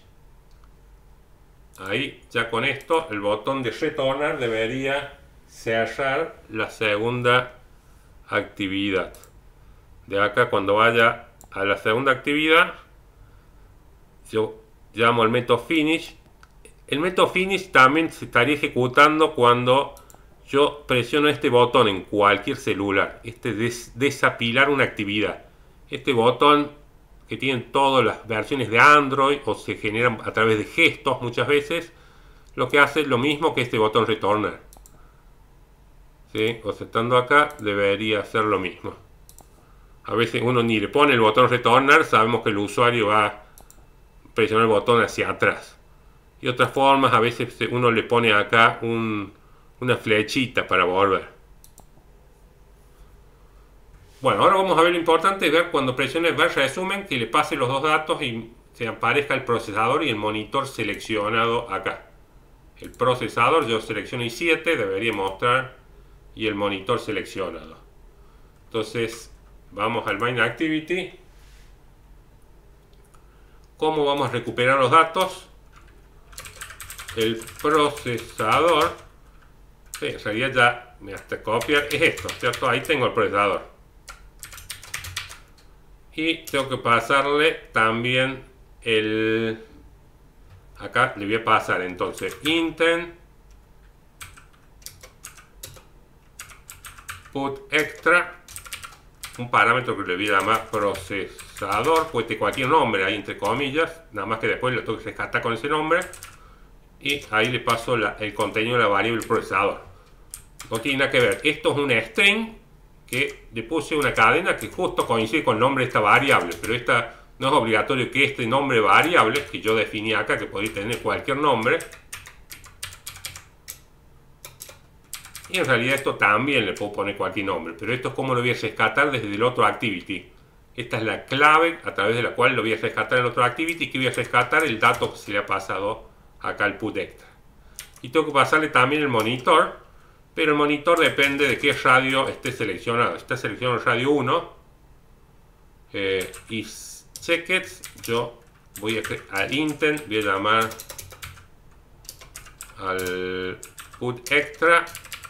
Ahí, ya con esto, el botón de retornar debería cerrar la segunda actividad. De acá, cuando vaya a la segunda actividad, yo llamo al método finish. El método finish también se estaría ejecutando cuando yo presiono este botón en cualquier celular. Este des desapilar una actividad. Este botón que tienen todas las versiones de Android o se generan a través de gestos muchas veces, lo que hace es lo mismo que este botón retornar. ¿Sí? O sea, estando acá debería hacer lo mismo. A veces uno ni le pone el botón retornar, sabemos que el usuario va a presionar el botón hacia atrás. Y otras formas, a veces uno le pone acá un, una flechita para volver. Bueno, ahora vamos a ver lo importante, ver cuando presione ver resumen, que le pase los dos datos y se aparezca el procesador y el monitor seleccionado acá. El procesador, yo selecciono i siete, debería mostrar, y el monitor seleccionado. Entonces, vamos al main activity. ¿Cómo vamos a recuperar los datos? El procesador, sí, en realidad ya me hasta copiar, es esto, ¿cierto? Ahí tengo el procesador. Y tengo que pasarle también el... Acá le voy a pasar entonces intent put extra, un parámetro que le voy a llamar procesador, puede tener cualquier nombre ahí entre comillas, nada más que después lo tengo que rescatar con ese nombre. Y ahí le paso la, el contenido de la variable procesador. No tiene nada que ver, esto es una string que le puse una cadena que justo coincide con el nombre de esta variable, pero esta no es obligatorio que este nombre variable, que yo definí acá, que podría tener cualquier nombre, y en realidad esto también le puedo poner cualquier nombre, pero esto es como lo voy a rescatar desde el otro activity. Esta es la clave a través de la cual lo voy a rescatar en el otro activity, que voy a rescatar el dato que se le ha pasado acá al put extra. Y tengo que pasarle también el monitor, pero el monitor depende de qué radio esté seleccionado. Está seleccionado el radio uno. Eh, y checked, yo voy a al intent, voy a llamar al put extra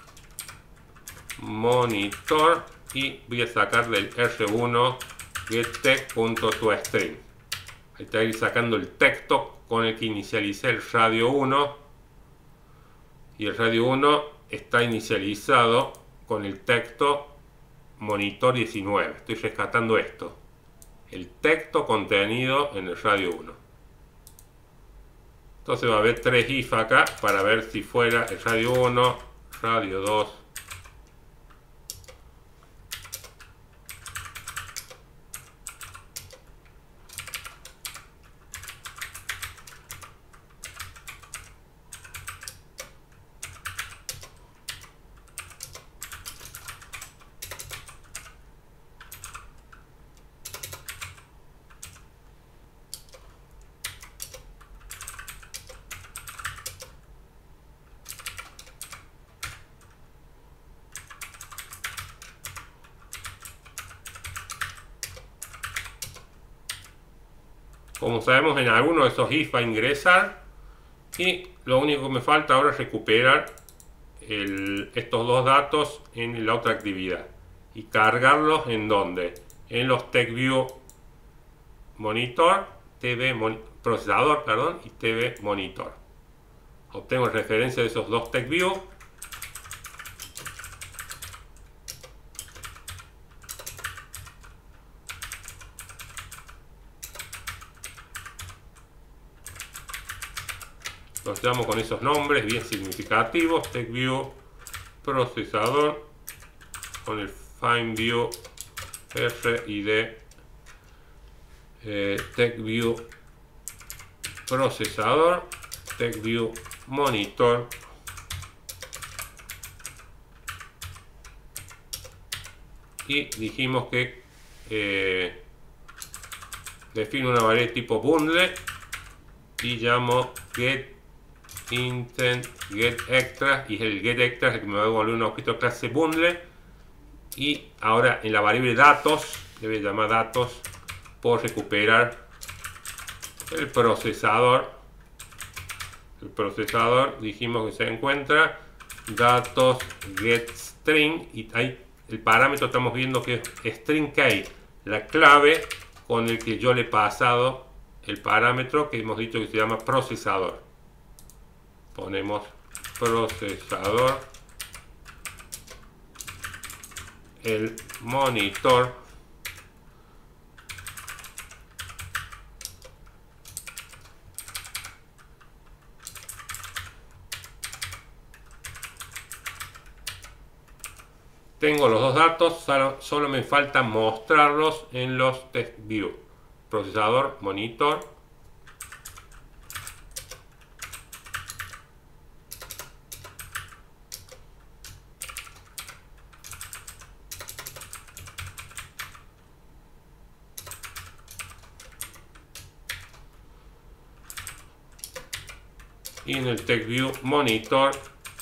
monitor y voy a sacar del R uno getText.toString. Ahí está ahí sacando el texto con el que inicialicé el radio uno, y el radio uno está inicializado con el texto monitor diecinueve. Estoy rescatando esto, el texto contenido en el radio uno. Entonces va a haber tres if acá para ver si fuera el radio uno, radio dos. Como sabemos, en alguno de esos if va a ingresar, y lo único que me falta ahora es recuperar el, estos dos datos en la otra actividad y cargarlos en donde, en los TextView monitor, T V mon, procesador, perdón, y T V monitor. Obtengo referencia de esos dos TextView. Los llamo con esos nombres bien significativos: TextView procesador, con el FineView R I D eh, TechView procesador, TechView monitor, y dijimos que eh, defino una variable tipo bundle y llamo get intent get extra, y el get extra es el que me va a devolver un objeto clase bundle. Y ahora en la variable datos, debe llamar datos, puedo recuperar el procesador. El procesador dijimos que se encuentra datos get string, y ahí el parámetro estamos viendo que es string key, la clave con el que yo le he pasado el parámetro que hemos dicho que se llama procesador. Ponemos procesador, el monitor, tengo los dos datos, solo, solo me falta mostrarlos en los TechView. Procesador, monitor. Y en el TechView monitor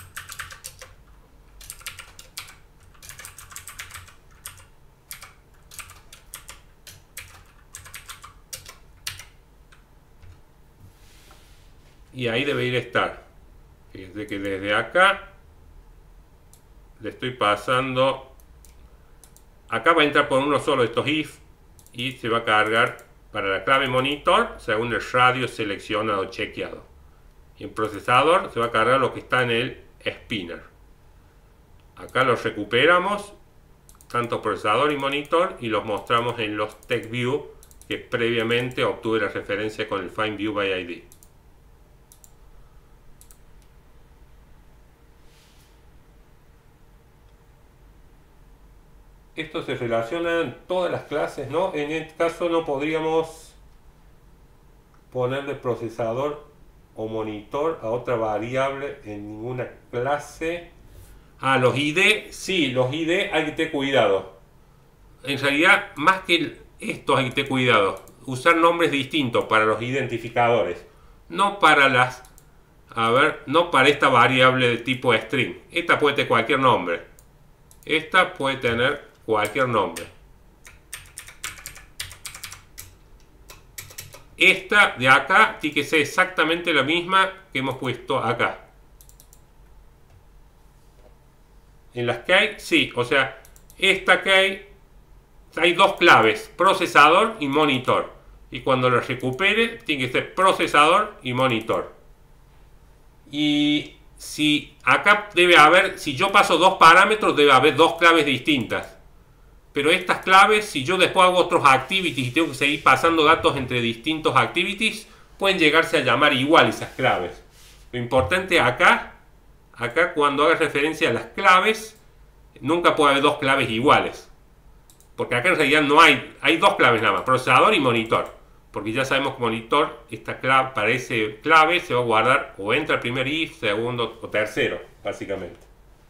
y ahí debería estar. Fíjense que desde acá le estoy pasando, acá va a entrar por uno solo estos if y se va a cargar para la clave monitor según el radio seleccionado chequeado, y en procesador se va a cargar lo que está en el spinner. Acá los recuperamos tanto procesador y monitor y los mostramos en los TechView que previamente obtuve la referencia con el Find View by I D. Esto se relaciona en todas las clases, ¿no? En este caso no podríamos ponerle procesador o monitor a otra variable en ninguna clase. Ah, los I D, sí, los I D hay que tener cuidado. En realidad, más que esto hay que tener cuidado. Usar nombres distintos para los identificadores. No para las... A ver, no para esta variable de tipo string. Esta puede tener cualquier nombre. Esta puede tener cualquier nombre. Esta de acá tiene que ser exactamente la misma que hemos puesto acá. En las key, sí, o sea, esta key hay dos claves, procesador y monitor. Y cuando lo recupere, tiene que ser procesador y monitor. Y si acá debe haber, si yo paso dos parámetros, debe haber dos claves distintas. Pero estas claves, si yo después hago otros activities y tengo que seguir pasando datos entre distintos activities, pueden llegarse a llamar igual esas claves. Lo importante acá, acá cuando haga referencia a las claves, nunca puede haber dos claves iguales. Porque acá en realidad no hay, hay dos claves nada más, procesador y monitor. Porque ya sabemos que monitor, esta clave, para ese clave se va a guardar o entra el primer if, segundo o tercero, básicamente.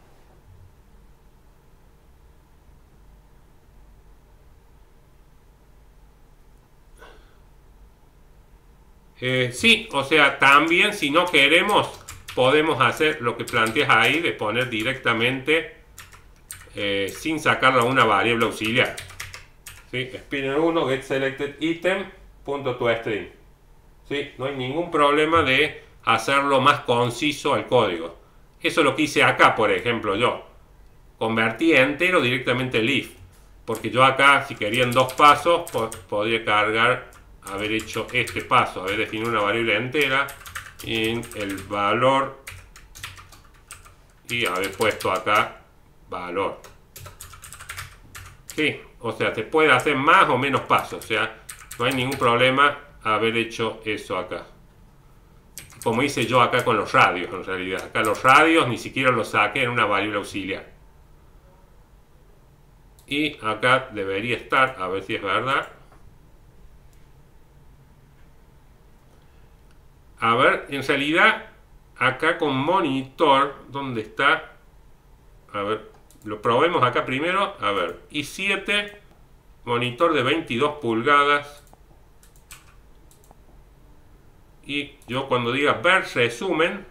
Eh, sí, o sea, también si no queremos, podemos hacer lo que planteas ahí de poner directamente eh, sin sacarlo a una variable auxiliar. ¿Sí? Spinner uno, get selected item, punto to string. ¿Sí? No hay ningún problema de hacerlo más conciso al código. Eso es lo que hice acá, por ejemplo, yo. Convertí entero directamente el if. Porque yo acá, si quería en dos pasos, po podría cargar, haber hecho este paso, haber definido una variable entera en el valor y haber puesto acá valor. Sí, o sea, se puede hacer más o menos pasos, o sea, no hay ningún problema haber hecho eso acá. Como hice yo acá con los radios, en realidad. Acá los radios ni siquiera los saqué en una variable auxiliar. Y acá debería estar, a ver si es verdad. A ver, en realidad, acá con monitor, ¿dónde está? A ver, lo probemos acá primero. A ver, i siete, monitor de veintidós pulgadas. Y yo cuando diga ver resumen,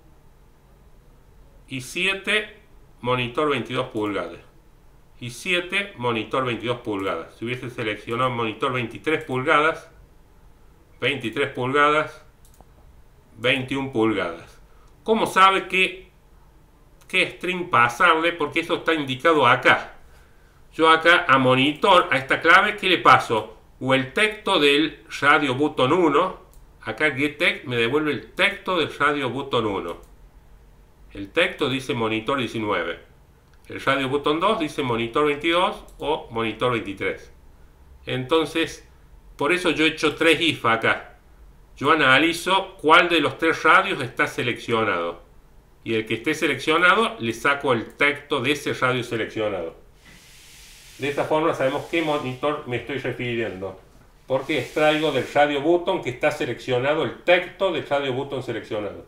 i siete, monitor veintidós pulgadas. i siete, monitor veintidós pulgadas. Si hubiese seleccionado monitor veintitrés pulgadas, veintitrés pulgadas, veintiuna pulgadas. ¿Cómo sabe que qué string pasarle? Porque eso está indicado acá. Yo acá a monitor, a esta clave, ¿qué le paso? O el texto del radio button uno. Acá getText me devuelve el texto del radio button uno. El texto dice monitor diecinueve. El radio button dos dice monitor veintidós o monitor veintitrés. Entonces, por eso yo he hecho tres if acá. Yo analizo cuál de los tres radios está seleccionado. Y el que esté seleccionado, le saco el texto de ese radio seleccionado. De esta forma sabemos qué monitor me estoy refiriendo. Porque extraigo del radio button que está seleccionado el texto del radio button seleccionado.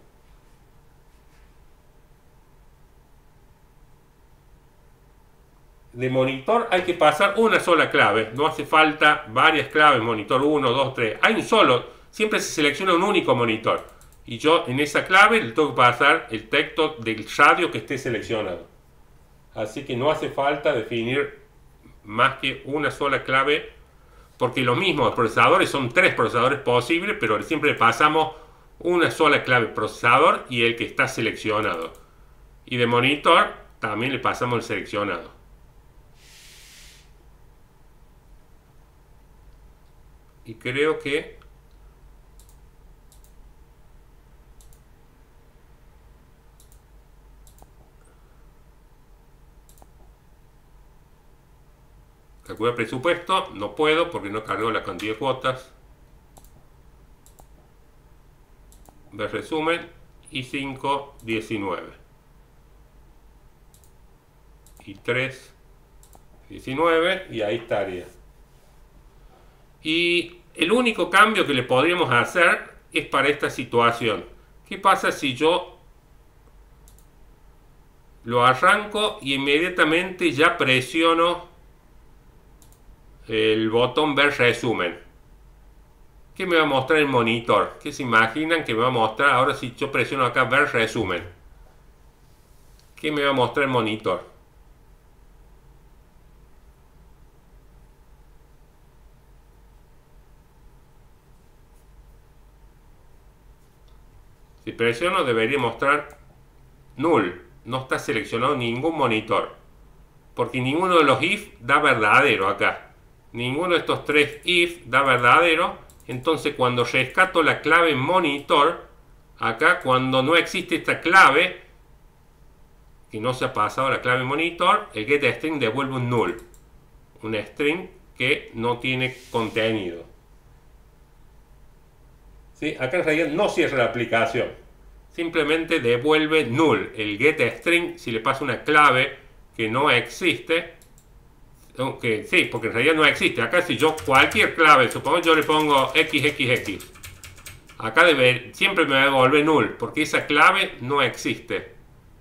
De monitor hay que pasar una sola clave. No hace falta varias claves, monitor uno, dos, tres. Hay un solo. Siempre se selecciona un único monitor. Y yo en esa clave le tengo que pasar el texto del radio que esté seleccionado. Así que no hace falta definir más que una sola clave. Porque lo mismo, los procesadores son tres procesadores posibles, pero siempre pasamos una sola clave procesador y el que está seleccionado. Y de monitor también le pasamos el seleccionado. Y creo que calcular presupuesto, no puedo porque no cargó la cantidad de cuotas. Ver resumen, i cinco, diecinueve. i tres, diecinueve y ahí estaría. Y el único cambio que le podríamos hacer es para esta situación. ¿Qué pasa si yo lo arranco y inmediatamente ya presiono el botón ver resumen? ¿Qué me va a mostrar el monitor? ¿Qué se imaginan que me va a mostrar ahora si yo presiono acá ver resumen? ¿Qué me va a mostrar el monitor? Si presiono debería mostrar null. No está seleccionado ningún monitor. Porque ninguno de los if da verdadero acá. Ninguno de estos tres if da verdadero. Entonces cuando rescato la clave monitor, acá cuando no existe esta clave, que no se ha pasado la clave monitor, el getString devuelve un null. Un string que no tiene contenido. ¿Sí? Acá en realidad no cierra la aplicación. Simplemente devuelve null. El getString, si le pasa una clave que no existe, que sí, porque en realidad no existe. Acá si yo cualquier clave, supongo yo le pongo equis equis equis, acá debe, siempre me va a devolver null, porque esa clave no existe.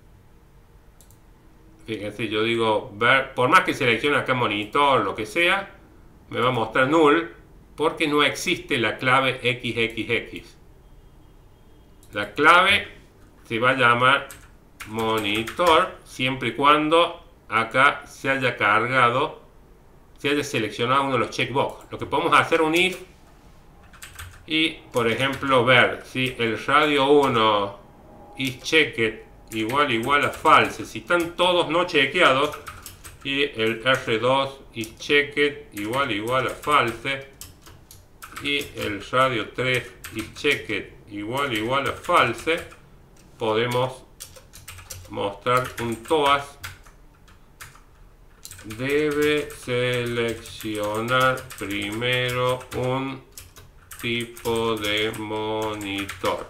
Fíjense, yo digo, ver, por más que seleccione acá monitor, lo que sea, me va a mostrar null, porque no existe la clave equis equis equis. La clave se va a llamar monitor siempre y cuando acá se haya cargado, se haya seleccionado uno de los checkbox. Lo que podemos hacer un if y, por ejemplo, ver si el radio uno is checked igual igual a false, si están todos no chequeados, y el erre dos is checked igual igual a false, y el radio tres is checked igual igual a false, podemos mostrar un toas debe seleccionar primero un tipo de monitor.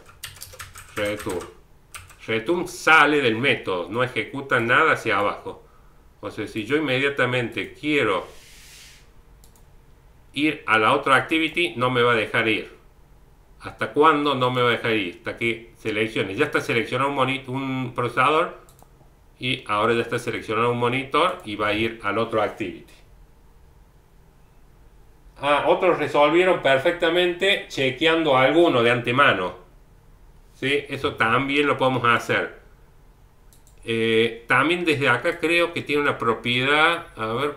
Return. Return sale del método, no ejecuta nada hacia abajo. O sea, si yo inmediatamente quiero ir a la otra activity, no me va a dejar ir. ¿Hasta cuándo no me va a dejar ir? Hasta que seleccione. Ya está seleccionado un, monitor, un procesador y ahora ya está seleccionado un monitor y va a ir al otro activity. Ah, otros resolvieron perfectamente chequeando alguno de antemano. ¿Sí? Eso también lo podemos hacer. Eh, también desde acá creo que tiene una propiedad, a ver,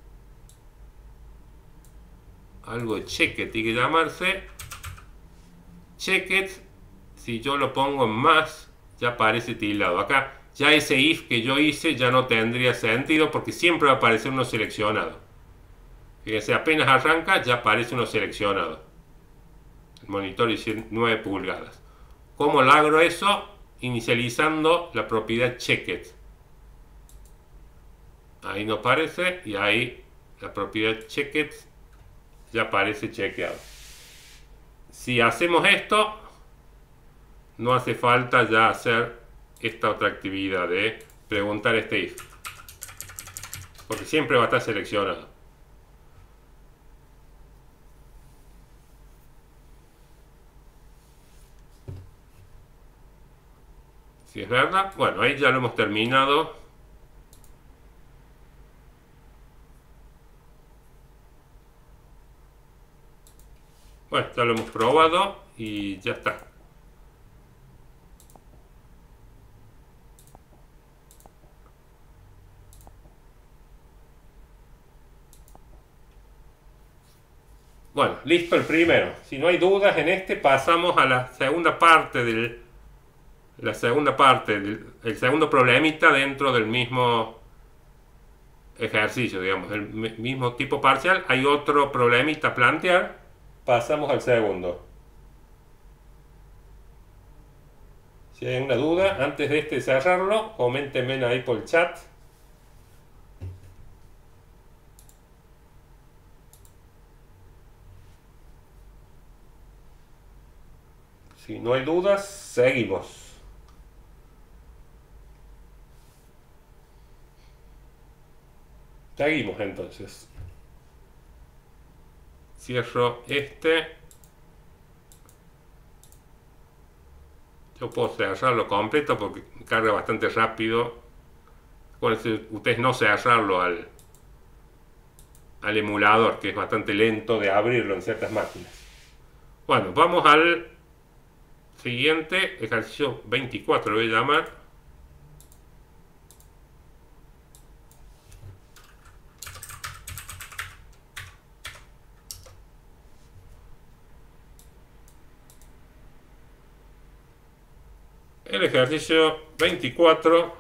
algo de checked tiene que llamarse. Checked, si yo lo pongo en más, ya aparece tildado. Acá ya ese if que yo hice ya no tendría sentido porque siempre va a aparecer uno seleccionado. Fíjense, apenas arranca ya aparece uno seleccionado. El monitor dice nueve pulgadas. ¿Cómo logro eso? Inicializando la propiedad checked. Ahí no aparece y ahí la propiedad checked ya aparece chequeado. Si hacemos esto, no hace falta ya hacer esta otra actividad de preguntar este if, porque siempre va a estar seleccionado. Si es verdad, bueno, ahí ya lo hemos terminado. Bueno, ya lo hemos probado y ya está. Bueno, listo el primero. Si no hay dudas en este, pasamos a la segunda parte del la segunda parte del el segundo problemita dentro del mismo ejercicio, digamos, el mismo tipo parcial. Hay otro problemita a plantear. Pasamos al segundo. Si hay una duda, antes de este cerrarlo, coméntenme ahí por el chat. Si no hay dudas, seguimos. Seguimos entonces. Cierro este. Yo puedo cerrarlo completo porque carga bastante rápido. Acuérdense, ustedes no cerrarlo al, al emulador, que es bastante lento de abrirlo en ciertas máquinas. Bueno, vamos al siguiente, ejercicio veinticuatro, lo voy a llamar. El ejercicio veinticuatro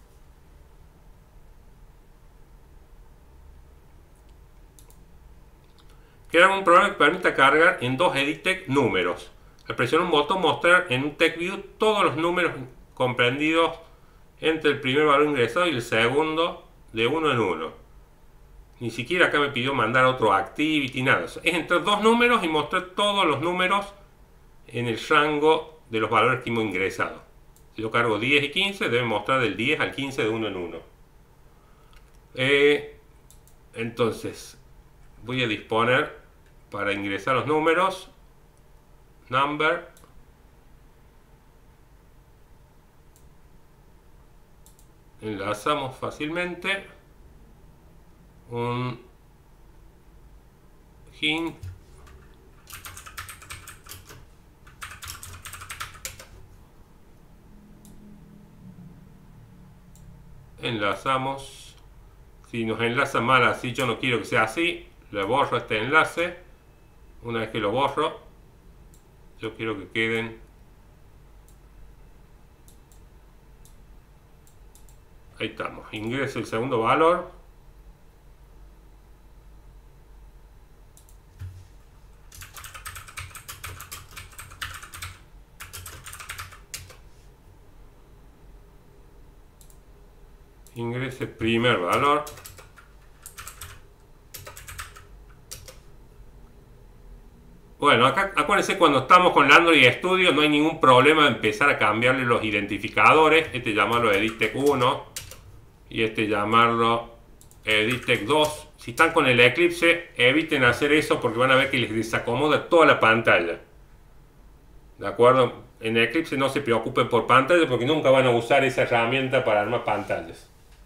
crea un programa que permita cargar en dos EditText números. Al presionar un botón, mostrar en un TextView todos los números comprendidos entre el primer valor ingresado y el segundo de uno en uno. Ni siquiera acá me pidió mandar otro activity, nada. Es entre dos números y mostrar todos los números en el rango de los valores que hemos ingresado. Si yo cargo diez y quince, debe mostrar del diez al quince de uno en uno. Eh, entonces, voy a disponer para ingresar los números. Number. Enlazamos fácilmente. Un hint. Enlazamos. Si nos enlaza mal así, yo no quiero que sea así, le borro este enlace. Una vez que lo borro, yo quiero que queden ahí estamos. Ingreso el segundo valor. Ingrese primer valor. Bueno, acá acuérdense, cuando estamos con el Android Studio no hay ningún problema de empezar a cambiarle los identificadores. Este llamarlo EditText uno y este llamarlo EditText dos. Si están con el Eclipse, eviten hacer eso porque van a ver que les desacomoda toda la pantalla. ¿De acuerdo? En Eclipse no se preocupen por pantalla porque nunca van a usar esa herramienta para armar pantallas.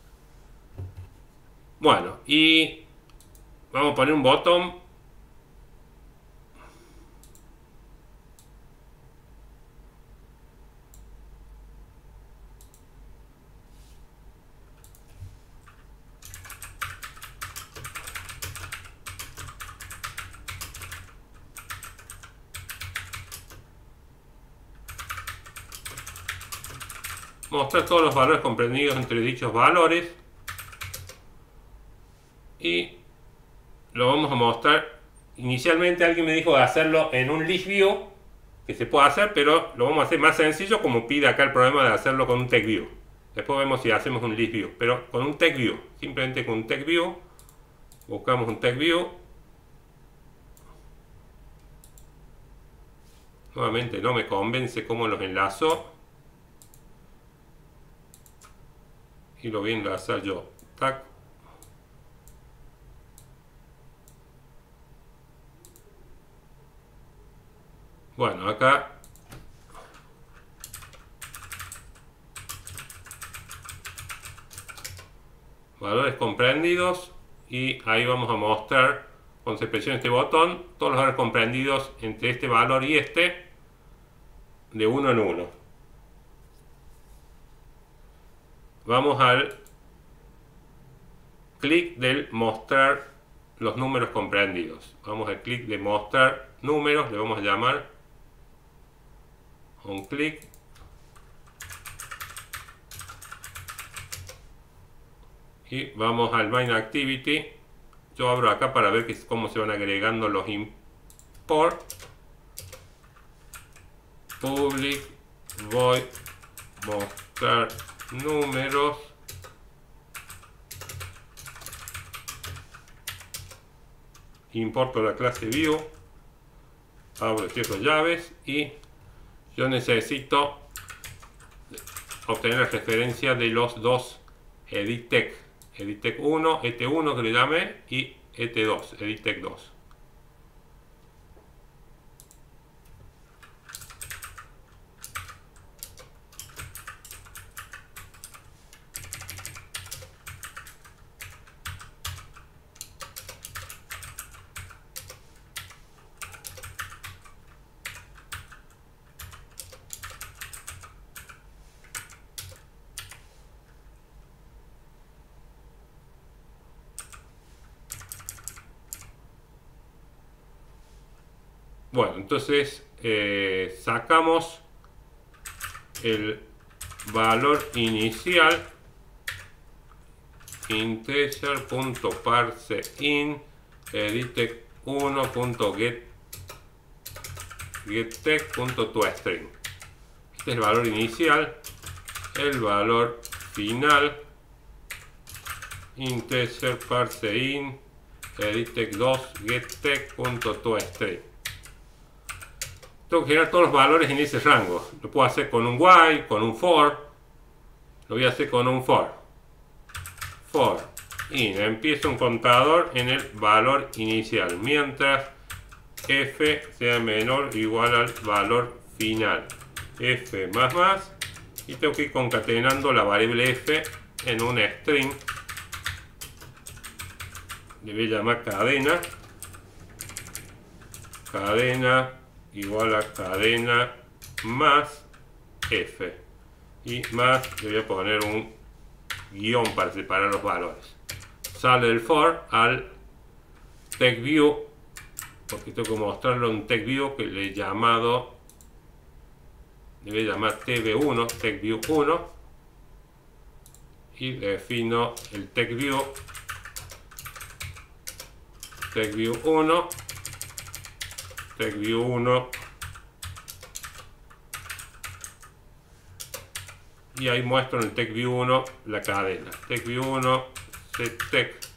Bueno, y vamos a poner un botón. Mostrar todos los valores comprendidos entre dichos valores. Y lo vamos a mostrar. Inicialmente alguien me dijo de hacerlo en un list view, que se puede hacer, pero lo vamos a hacer más sencillo como pide acá el programa de hacerlo con un text view. Después vemos si hacemos un list view, pero con un text view, simplemente con un text view. Buscamos un text view. Nuevamente no me convence cómo los enlazo. Y lo voy a enlazar yo. Tac. Bueno, acá valores comprendidos, y ahí vamos a mostrar, cuando se presiona este botón, todos los valores comprendidos entre este valor y este, de uno en uno. Vamos al clic del mostrar los números comprendidos. Vamos al clic de mostrar números, le vamos a llamar un clic. Y vamos al main activity. Yo abro acá para ver que, cómo se van agregando los import. Public void mostrar números. Importo la clase view. Abro y cierro llaves y yo necesito obtener la referencia de los dos EditText. EditText uno, E T uno que le llamé, y E T dos, EditText dos. Bueno, entonces eh, sacamos el valor inicial, integer.parseIn edittext uno.get getText.toString. Este es el valor inicial. El valor final, integer parseIn edittext dos getText.toString. Tengo que generar todos los valores en ese rango. Lo puedo hacer con un while, con un for. Lo voy a hacer con un for. For in. Empiezo un contador en el valor inicial, mientras f sea menor o igual al valor final. F más más. Y tengo que ir concatenando la variable f en un string. Le voy a llamar cadena. Cadena igual a cadena más f, y más le voy a poner un guión para separar los valores. Sale el for al text view, porque tengo que mostrarlo en text view que le he llamado, le voy a llamar T V uno, text view uno, y defino el text view, text view uno, text view uno, y ahí muestro en el text view uno la cadena. Text view uno, setText.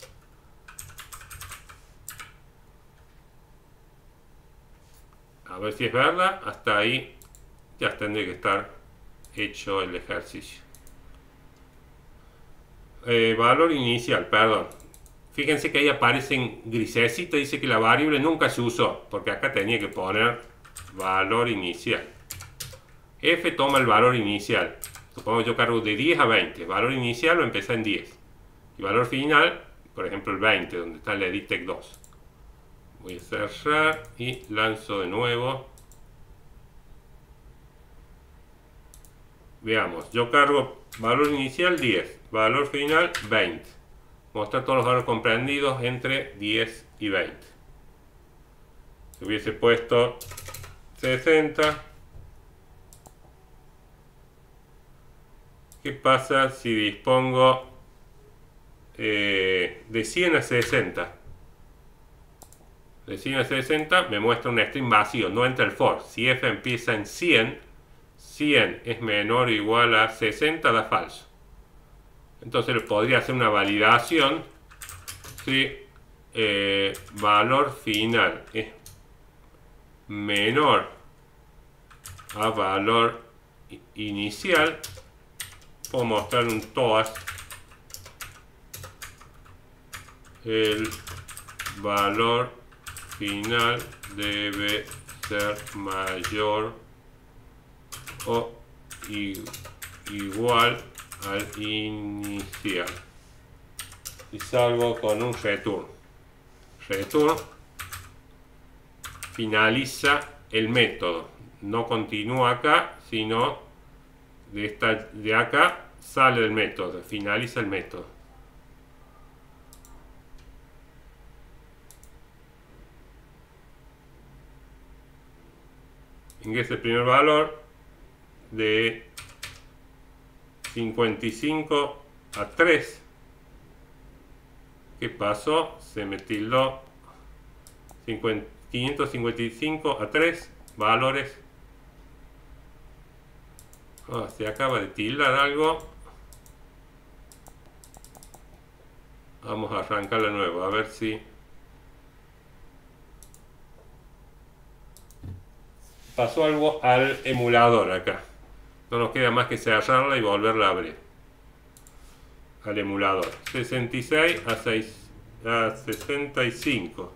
A ver si es verdad. Hasta ahí ya tendría que estar hecho el ejercicio. Eh, valor inicial, perdón. Fíjense que ahí aparece en grisecito, dice que la variable nunca se usó, porque acá tenía que poner valor inicial. F toma el valor inicial. Supongo que yo cargo de diez a veinte. Valor inicial lo empecé en diez. Y valor final, por ejemplo el veinte, donde está el editText dos. Voy a cerrar y lanzo de nuevo. Veamos, yo cargo valor inicial diez, valor final veinte. Mostrar todos los valores comprendidos entre diez y veinte. Si hubiese puesto sesenta, ¿qué pasa si dispongo eh, de cien a sesenta? De cien a sesenta me muestra un string vacío, no entra el for. Si f empieza en cien, cien es menor o igual a sesenta, da falso. Entonces le podría hacer una validación si eh, valor final es menor a valor inicial. Puedo mostrar un toast. El valor final debe ser mayor o igual al inicial. Y salgo con un return. Return finaliza el método. No continúa acá, sino de, esta, de acá sale el método. Finaliza el método. Ingresa el primer valor de cincuenta y cinco a tres. ¿Qué pasó? Se me tildó quinientos cincuenta y cinco a tres valores. Oh, se acaba de tildar algo. Vamos a arrancar de nuevo, a ver si pasó algo al emulador acá. No nos queda más que cerrarla y volverla a abrir. Al emulador. sesenta y seis a, seis, a sesenta y cinco.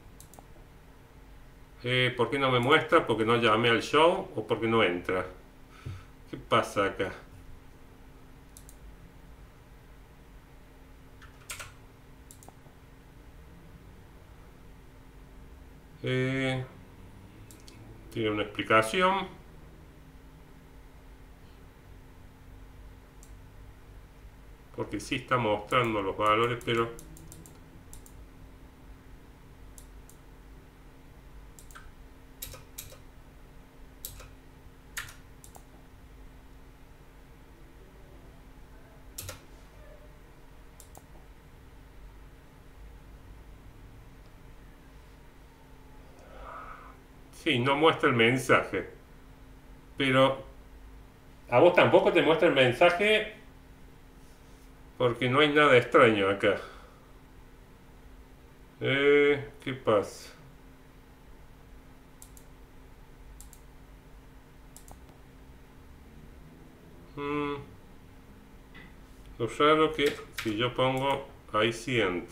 Eh, ¿Por qué no me muestra? ¿Porque no llamé al show o porque no entra? ¿Qué pasa acá? Eh, tiene una explicación. Porque sí está mostrando los valores, pero sí, no muestra el mensaje. Pero a vos tampoco te muestra el mensaje, porque no hay nada extraño acá. Eh, ¿qué pasa? Mm, lo raro que si yo pongo ahí sí entra.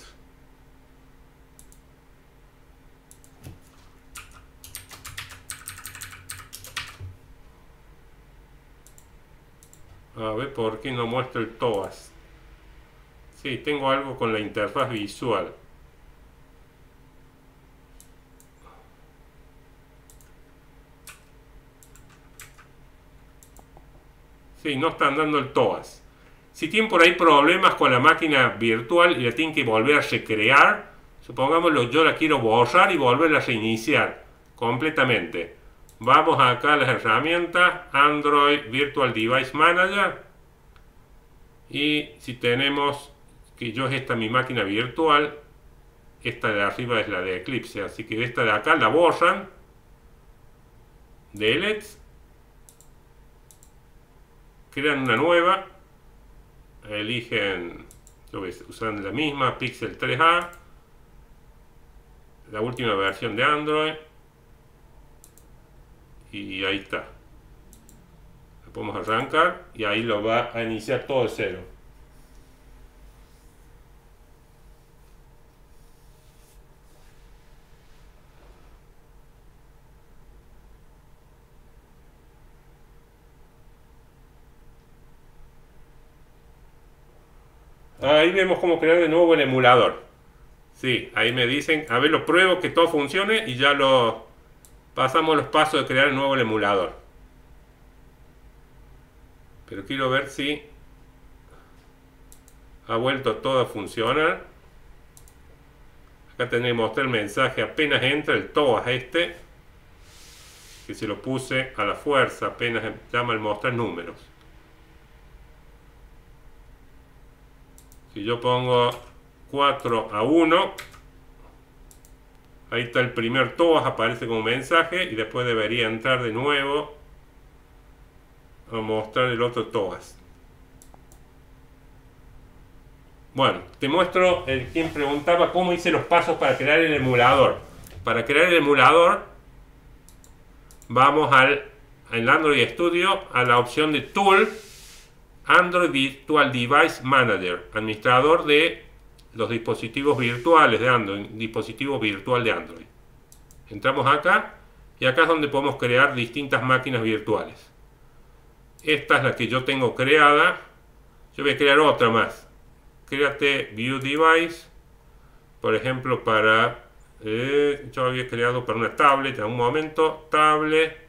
A ver por qué no muestra el toast. Sí, tengo algo con la interfaz visual. Sí, no están dando el toast. Si tienen por ahí problemas con la máquina virtual y la tienen que volver a recrear, supongámoslo, yo la quiero borrar y volverla a reiniciar completamente. Vamos acá a las herramientas, Android Virtual Device Manager. Y si tenemos que yo es esta mi máquina virtual, esta de arriba es la de Eclipse, así que esta de acá la borran, delete, crean una nueva, eligen, yo voy usando la misma, Pixel tres A, la última versión de Android, y ahí está. Lo podemos arrancar y ahí lo va a iniciar todo de cero. ahí vemos cómo crear de nuevo el emulador. Sí, ahí me dicen, a ver, lo pruebo que todo funcione y ya lo pasamos los pasos de crear de nuevo el emulador. Pero quiero ver si ha vuelto todo a funcionar. Acá tenemos el mensaje, apenas entra el TOAS este, que se lo puse a la fuerza, apenas llama el mostrar números. Si yo pongo cuatro a uno, ahí está el primer TOAS, aparece como mensaje y después debería entrar de nuevo a mostrar el otro TOAS. Bueno, te muestro el quien preguntaba cómo hice los pasos para crear el emulador. Para crear el emulador vamos al, al Android Studio a la opción de Tool, Android Virtual Device Manager, administrador de los dispositivos virtuales de Android, dispositivo virtual de Android. Entramos acá y acá es donde podemos crear distintas máquinas virtuales. Esta es la que yo tengo creada. Yo voy a crear otra más. Créate View Device, por ejemplo, para eh, yo había creado para una tablet en un momento, tablet,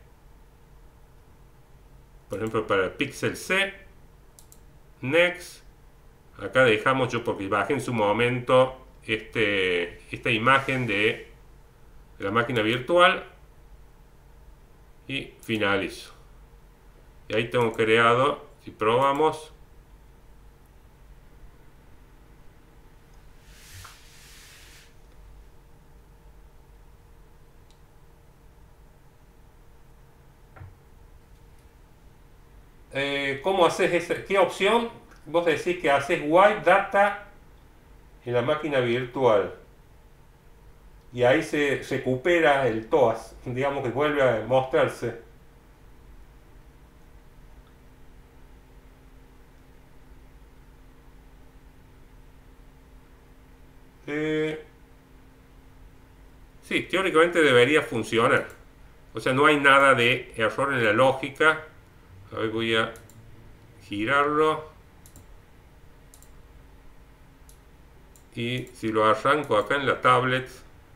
por ejemplo, para el Pixel C. Next. Acá dejamos yo porque bajé en su momento este, esta imagen de, de la máquina virtual y finalizo. Y ahí tengo creado, si probamos, eh, ¿cómo haces esa? ¿Qué opción? Vos decís que haces wipe data en la máquina virtual y ahí se recupera el TOAS, digamos que vuelve a mostrarse. Eh, sí, teóricamente debería funcionar. O sea, no hay nada de error en la lógica. A ver, voy a girarlo. Y si lo arranco acá en la tablet,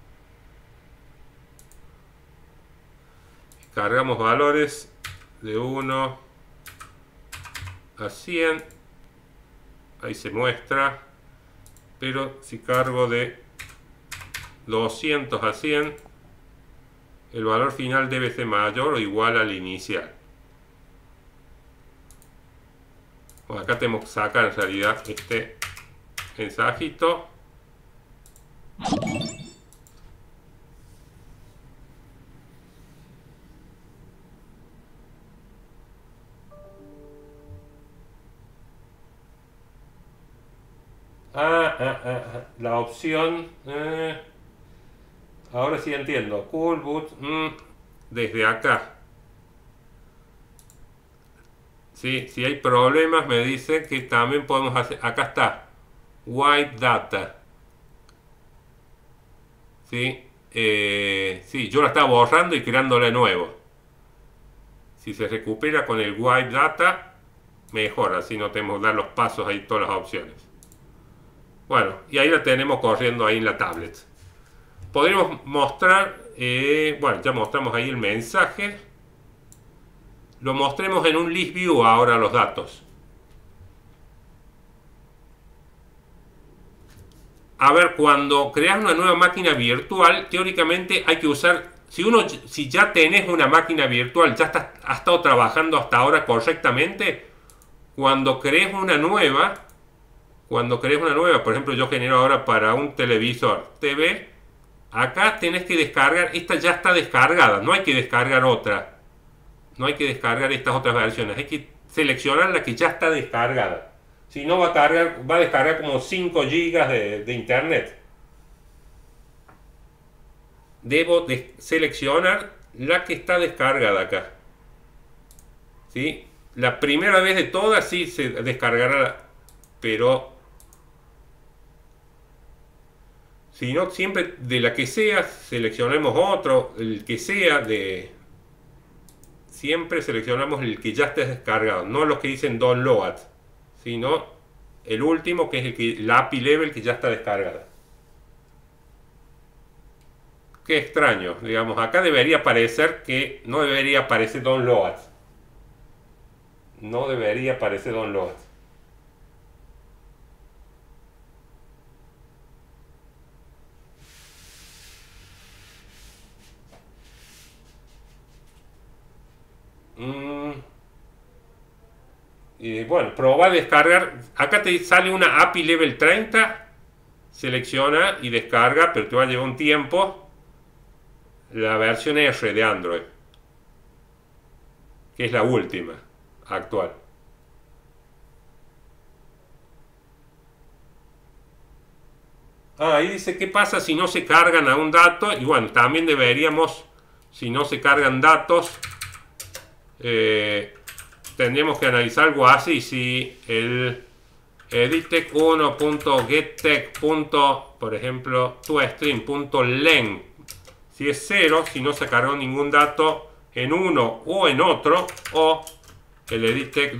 cargamos valores de uno a cien, ahí se muestra, pero si cargo de doscientos a cien, el valor final debe ser mayor o igual al inicial. Bueno, acá tenemos que sacar en realidad este mensajito. Ah, ah, ah, la opción eh, ahora sí entiendo. Cool boot mm, desde acá. Sí, si hay problemas me dice que también podemos hacer. Acá está wipe data. ¿Sí? Eh, sí, yo la estaba borrando y creándola de nuevo. Si se recupera con el wipe data, mejor, así no tenemos que dar los pasos ahí, todas las opciones. Bueno, y ahí la tenemos corriendo ahí en la tablet. Podríamos mostrar, eh, bueno, ya mostramos ahí el mensaje. Lo mostremos en un list view ahora los datos. A ver, cuando creas una nueva máquina virtual, teóricamente hay que usar, si uno, si ya tenés una máquina virtual, ya estás, has estado trabajando hasta ahora correctamente, cuando crees una nueva, cuando crees una nueva, por ejemplo, yo genero ahora para un televisor T V, acá tenés que descargar, esta ya está descargada, no hay que descargar otra, no hay que descargar estas otras versiones, hay que seleccionar la que ya está descargada. Si no, va a cargar, va a descargar como cinco gigas de, de internet. Debo de seleccionar la que está descargada acá. ¿Sí? La primera vez de todas sí se descargará, pero si no, siempre de la que sea, seleccionemos otro, el que sea de... Siempre seleccionamos el que ya esté descargado, no los que dicen download, sino el último, que es el que, la A P I level, que ya está descargada. Qué extraño, digamos, acá debería aparecer que no debería aparecer download. No debería aparecer download. Mm, y bueno, proba a descargar. Acá te sale una A P I level treinta. Selecciona y descarga, pero te va a llevar un tiempo. La versión R de Android, que es la última actual. Ah, ahí dice qué pasa si no se cargan a un dato. Y bueno, también deberíamos, si no se cargan datos, eh, tendríamos que analizar algo así. Si el editec uno.getText. Por ejemplo, toString.len, si es cero, si no se cargó ningún dato en uno o en otro, o el editec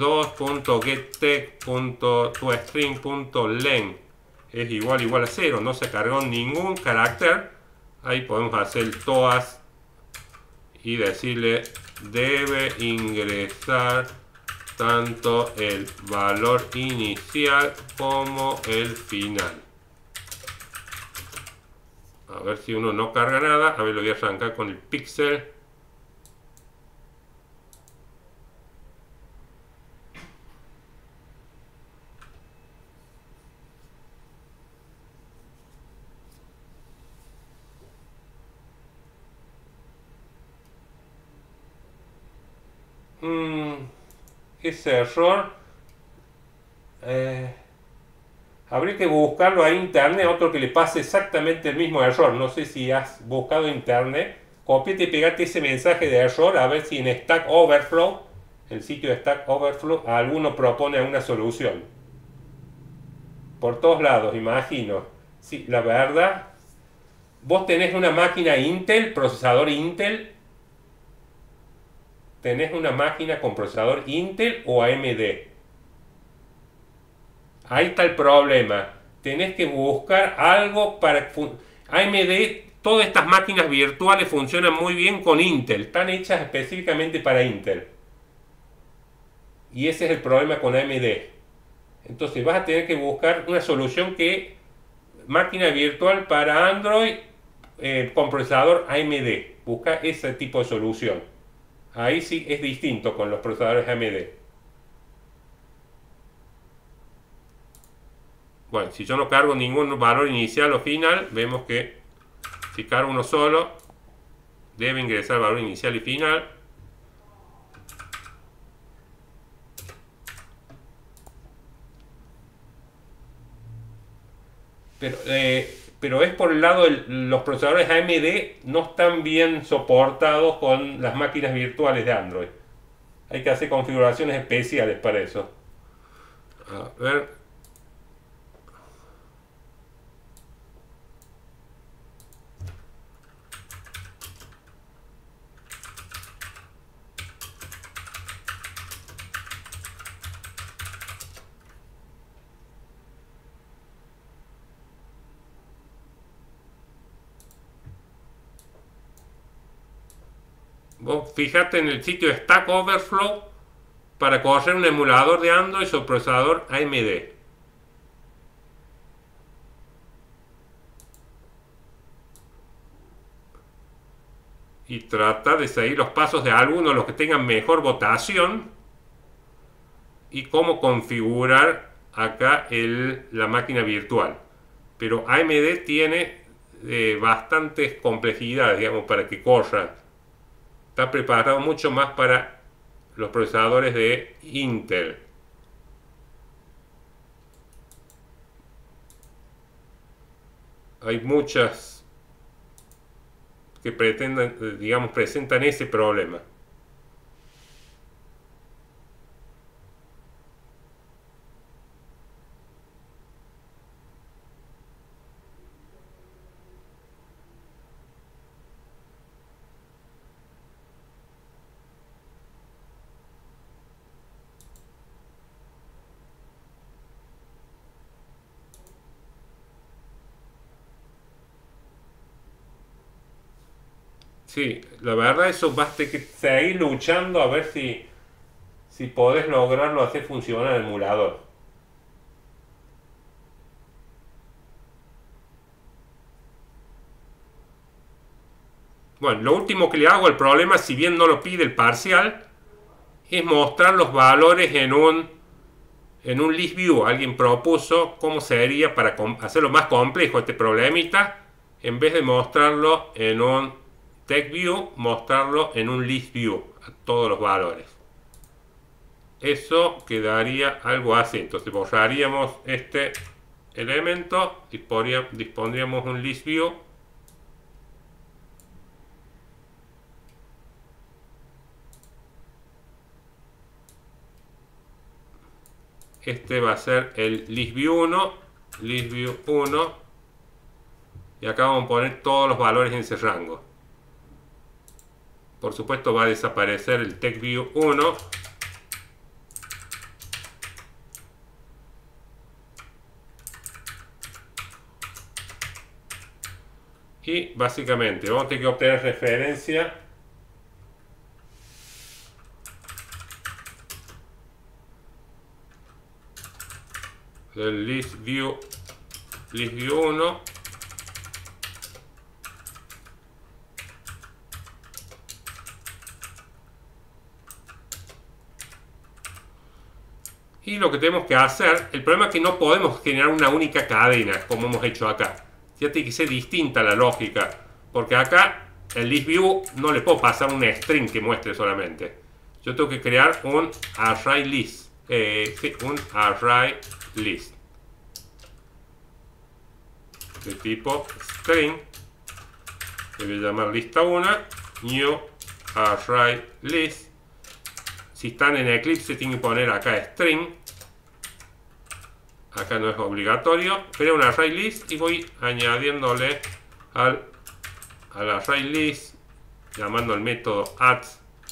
dos.getText.toString.len es igual igual a cero, no se cargó ningún carácter, ahí podemos hacer el toas y decirle debe ingresar tanto el valor inicial como el final. A ver si uno no carga nada. A ver, lo voy a arrancar con el pixel. Mm, ese error eh, habría que buscarlo a internet, otro que le pase exactamente el mismo error. No sé si has buscado internet, copiate y pegate ese mensaje de error, a ver si en Stack Overflow, el sitio de Stack Overflow, alguno propone una solución. Por todos lados, imagino. Sí, la verdad, vos tenés una máquina Intel, procesador Intel, tenés una máquina con procesador Intel o A M D. Ahí está el problema. Tenés que buscar algo para... A M D, todas estas máquinas virtuales funcionan muy bien con Intel. Están hechas específicamente para Intel. Y ese es el problema con A M D. Entonces vas a tener que buscar una solución que... Máquina virtual para Android eh, con procesador A M D. Busca ese tipo de solución. Ahí sí es distinto con los procesadores A M D. Bueno, si yo no cargo ningún valor inicial o final, vemos que si cargo uno solo, debe ingresar valor inicial y final. Pero, eh, pero es por el lado de los procesadores A M D no están bien soportados con las máquinas virtuales de Android. Hay que hacer configuraciones especiales para eso. A ver. Vos fijate en el sitio de Stack Overflow para correr un emulador de Android sobre procesador A M D. Y trata de seguir los pasos de algunos de los que tengan mejor votación y cómo configurar acá el, la máquina virtual. Pero A M D tiene eh, bastantes complejidades, digamos, para que corra. Está preparado mucho más para los procesadores de Intel. Hay muchas que pretendan, digamos, presentan ese problema. Sí, la verdad eso vas a tener que seguir luchando a ver si, si podés lograrlo hacer funcionar el emulador. Bueno, lo último que le hago al problema, si bien no lo pide el parcial, es mostrar los valores en un, en un list view. Alguien propuso cómo sería para hacerlo más complejo este problemita, en vez de mostrarlo en un text view, mostrarlo en un list view, a todos los valores. Eso quedaría algo así. Entonces borraríamos este elemento, dispondríamos un list view. Este va a ser el list view uno, list view uno, y acá vamos a poner todos los valores en ese rango. Por supuesto va a desaparecer el text view uno. Y básicamente vamos a tener que obtener referencia del list view, list view uno, y lo que tenemos que hacer, el problema es que no podemos generar una única cadena como hemos hecho acá. Ya tiene que ser distinta la lógica, porque acá el list view no le puedo pasar un string que muestre solamente. Yo tengo que crear un array list, eh, sí, un array list de tipo string, que voy a llamar lista uno, new array list. Si están en Eclipse tienen que poner acá string, acá no es obligatorio. Creo un array list y voy añadiéndole al, al array list, llamando al método add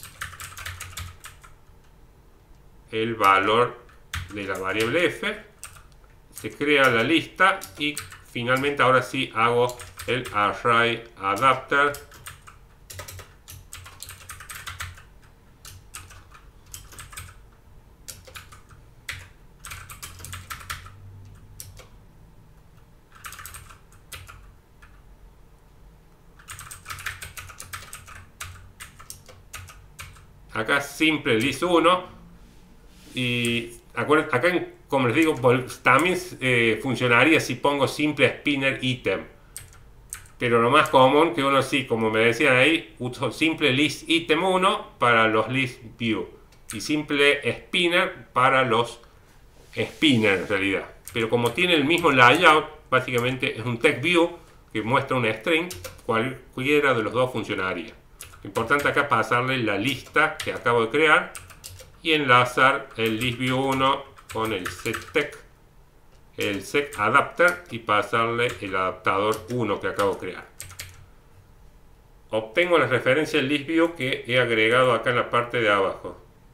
el valor de la variable f. Se crea la lista y finalmente ahora sí hago el array adapter acá simple list uno. Y acuérdense, acá como les digo, también eh, funcionaría si pongo simple spinner item, pero lo más común que uno sí, como me decían ahí, uso simple list item uno para los list view y simple spinner para los spinner en realidad. Pero como tiene el mismo layout, básicamente es un text view que muestra un string, cualquiera de los dos funcionaría. Lo importante acá es pasarle la lista que acabo de crear y enlazar el list view uno con el setText, el setAdapter, y pasarle el adaptador uno que acabo de crear. Obtengo la referencia del list view que he agregado acá en la parte de abajo.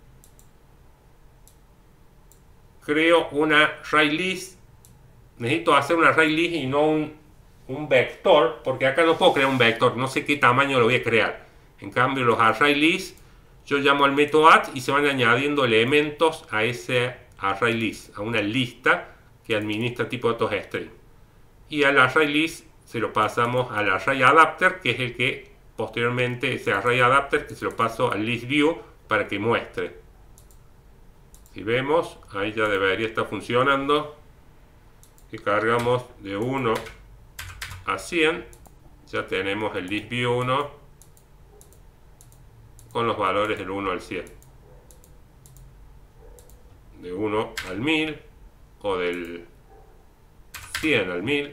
Creo una array list. Necesito hacer una array list y no un, un vector, porque acá no puedo crear un vector, no sé qué tamaño lo voy a crear. En cambio, los array list, yo llamo al método add y se van añadiendo elementos a ese array list, a una lista que administra tipo de datos string. Y al array list se lo pasamos al array adapter, que es el que posteriormente, ese array adapter, que se lo paso al list view para que muestre. Si vemos, ahí ya debería estar funcionando. Si cargamos de uno a cien, ya tenemos el list view uno con los valores del uno al cien. De uno al mil o del cien al mil.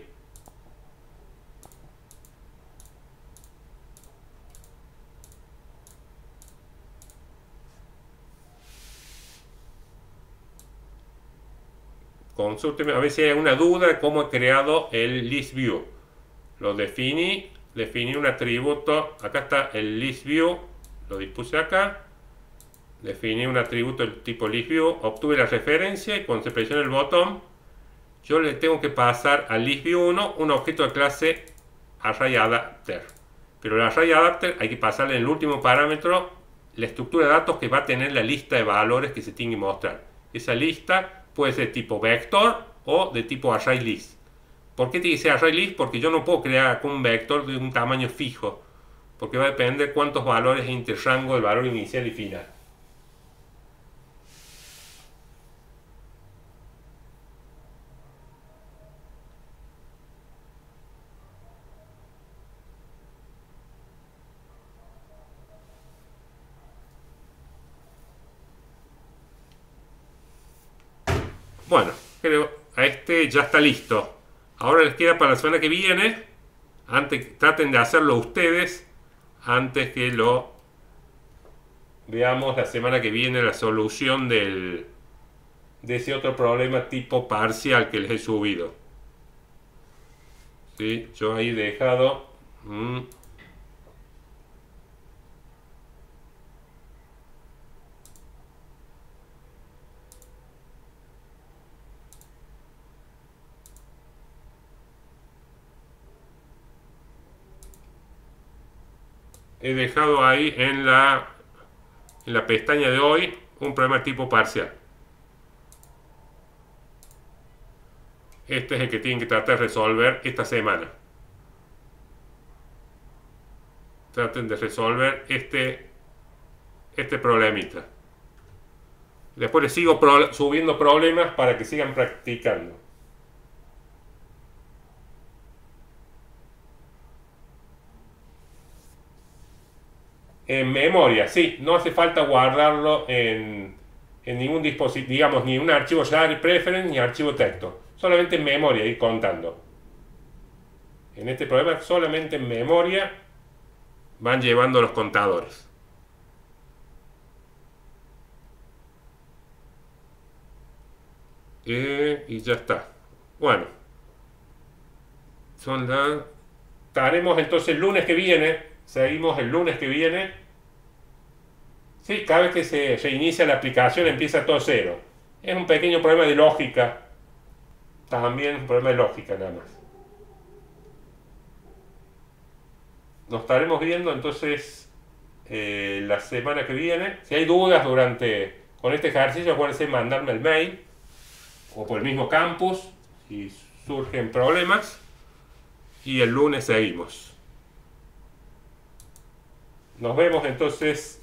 Consúlteme a ver si hay alguna duda de cómo he creado el list view. Lo definí, definí un atributo, acá está el list view, lo dispuse acá. Definí un atributo del tipo list view, obtuve la referencia y cuando se presiona el botón, yo le tengo que pasar al list view uno un objeto de clase array adapter. Pero el array adapter hay que pasarle en el último parámetro la estructura de datos que va a tener la lista de valores que se tiene que mostrar. Esa lista puede ser tipo vector o de tipo array list. ¿Por qué tiene que ser array list? Porque yo no puedo crear un vector de un tamaño fijo, porque va a depender cuántos valores entre el rango del valor inicial y final. Bueno, creo a este ya está listo. Ahora les queda para la semana que viene. Antes, traten de hacerlo ustedes antes que lo veamos la semana que viene, la solución del, de ese otro problema tipo parcial que les he subido. ¿Sí? Yo ahí he dejado... Mmm, he dejado ahí en la, en la pestaña de hoy un problema tipo parcial. Este es el que tienen que tratar de resolver esta semana. Traten de resolver este, este problemita. Después les sigo pro, subiendo problemas para que sigan practicando. En memoria, sí, no hace falta guardarlo en, en ningún dispositivo, digamos, ni un archivo Share Preference ni archivo texto, solamente en memoria, ir contando. En este problema, solamente en memoria van llevando los contadores. Eh, y ya está. Bueno, son las... Estaremos entonces el lunes que viene. Seguimos el lunes que viene. Sí, cada vez que se reinicia la aplicación empieza todo cero. Es un pequeño problema de lógica. También un problema de lógica nada más. Nos estaremos viendo entonces eh, la semana que viene. Si hay dudas durante con este ejercicio, acuérdense mandarme el mail o por el mismo campus si surgen problemas. Y el lunes seguimos. Nos vemos entonces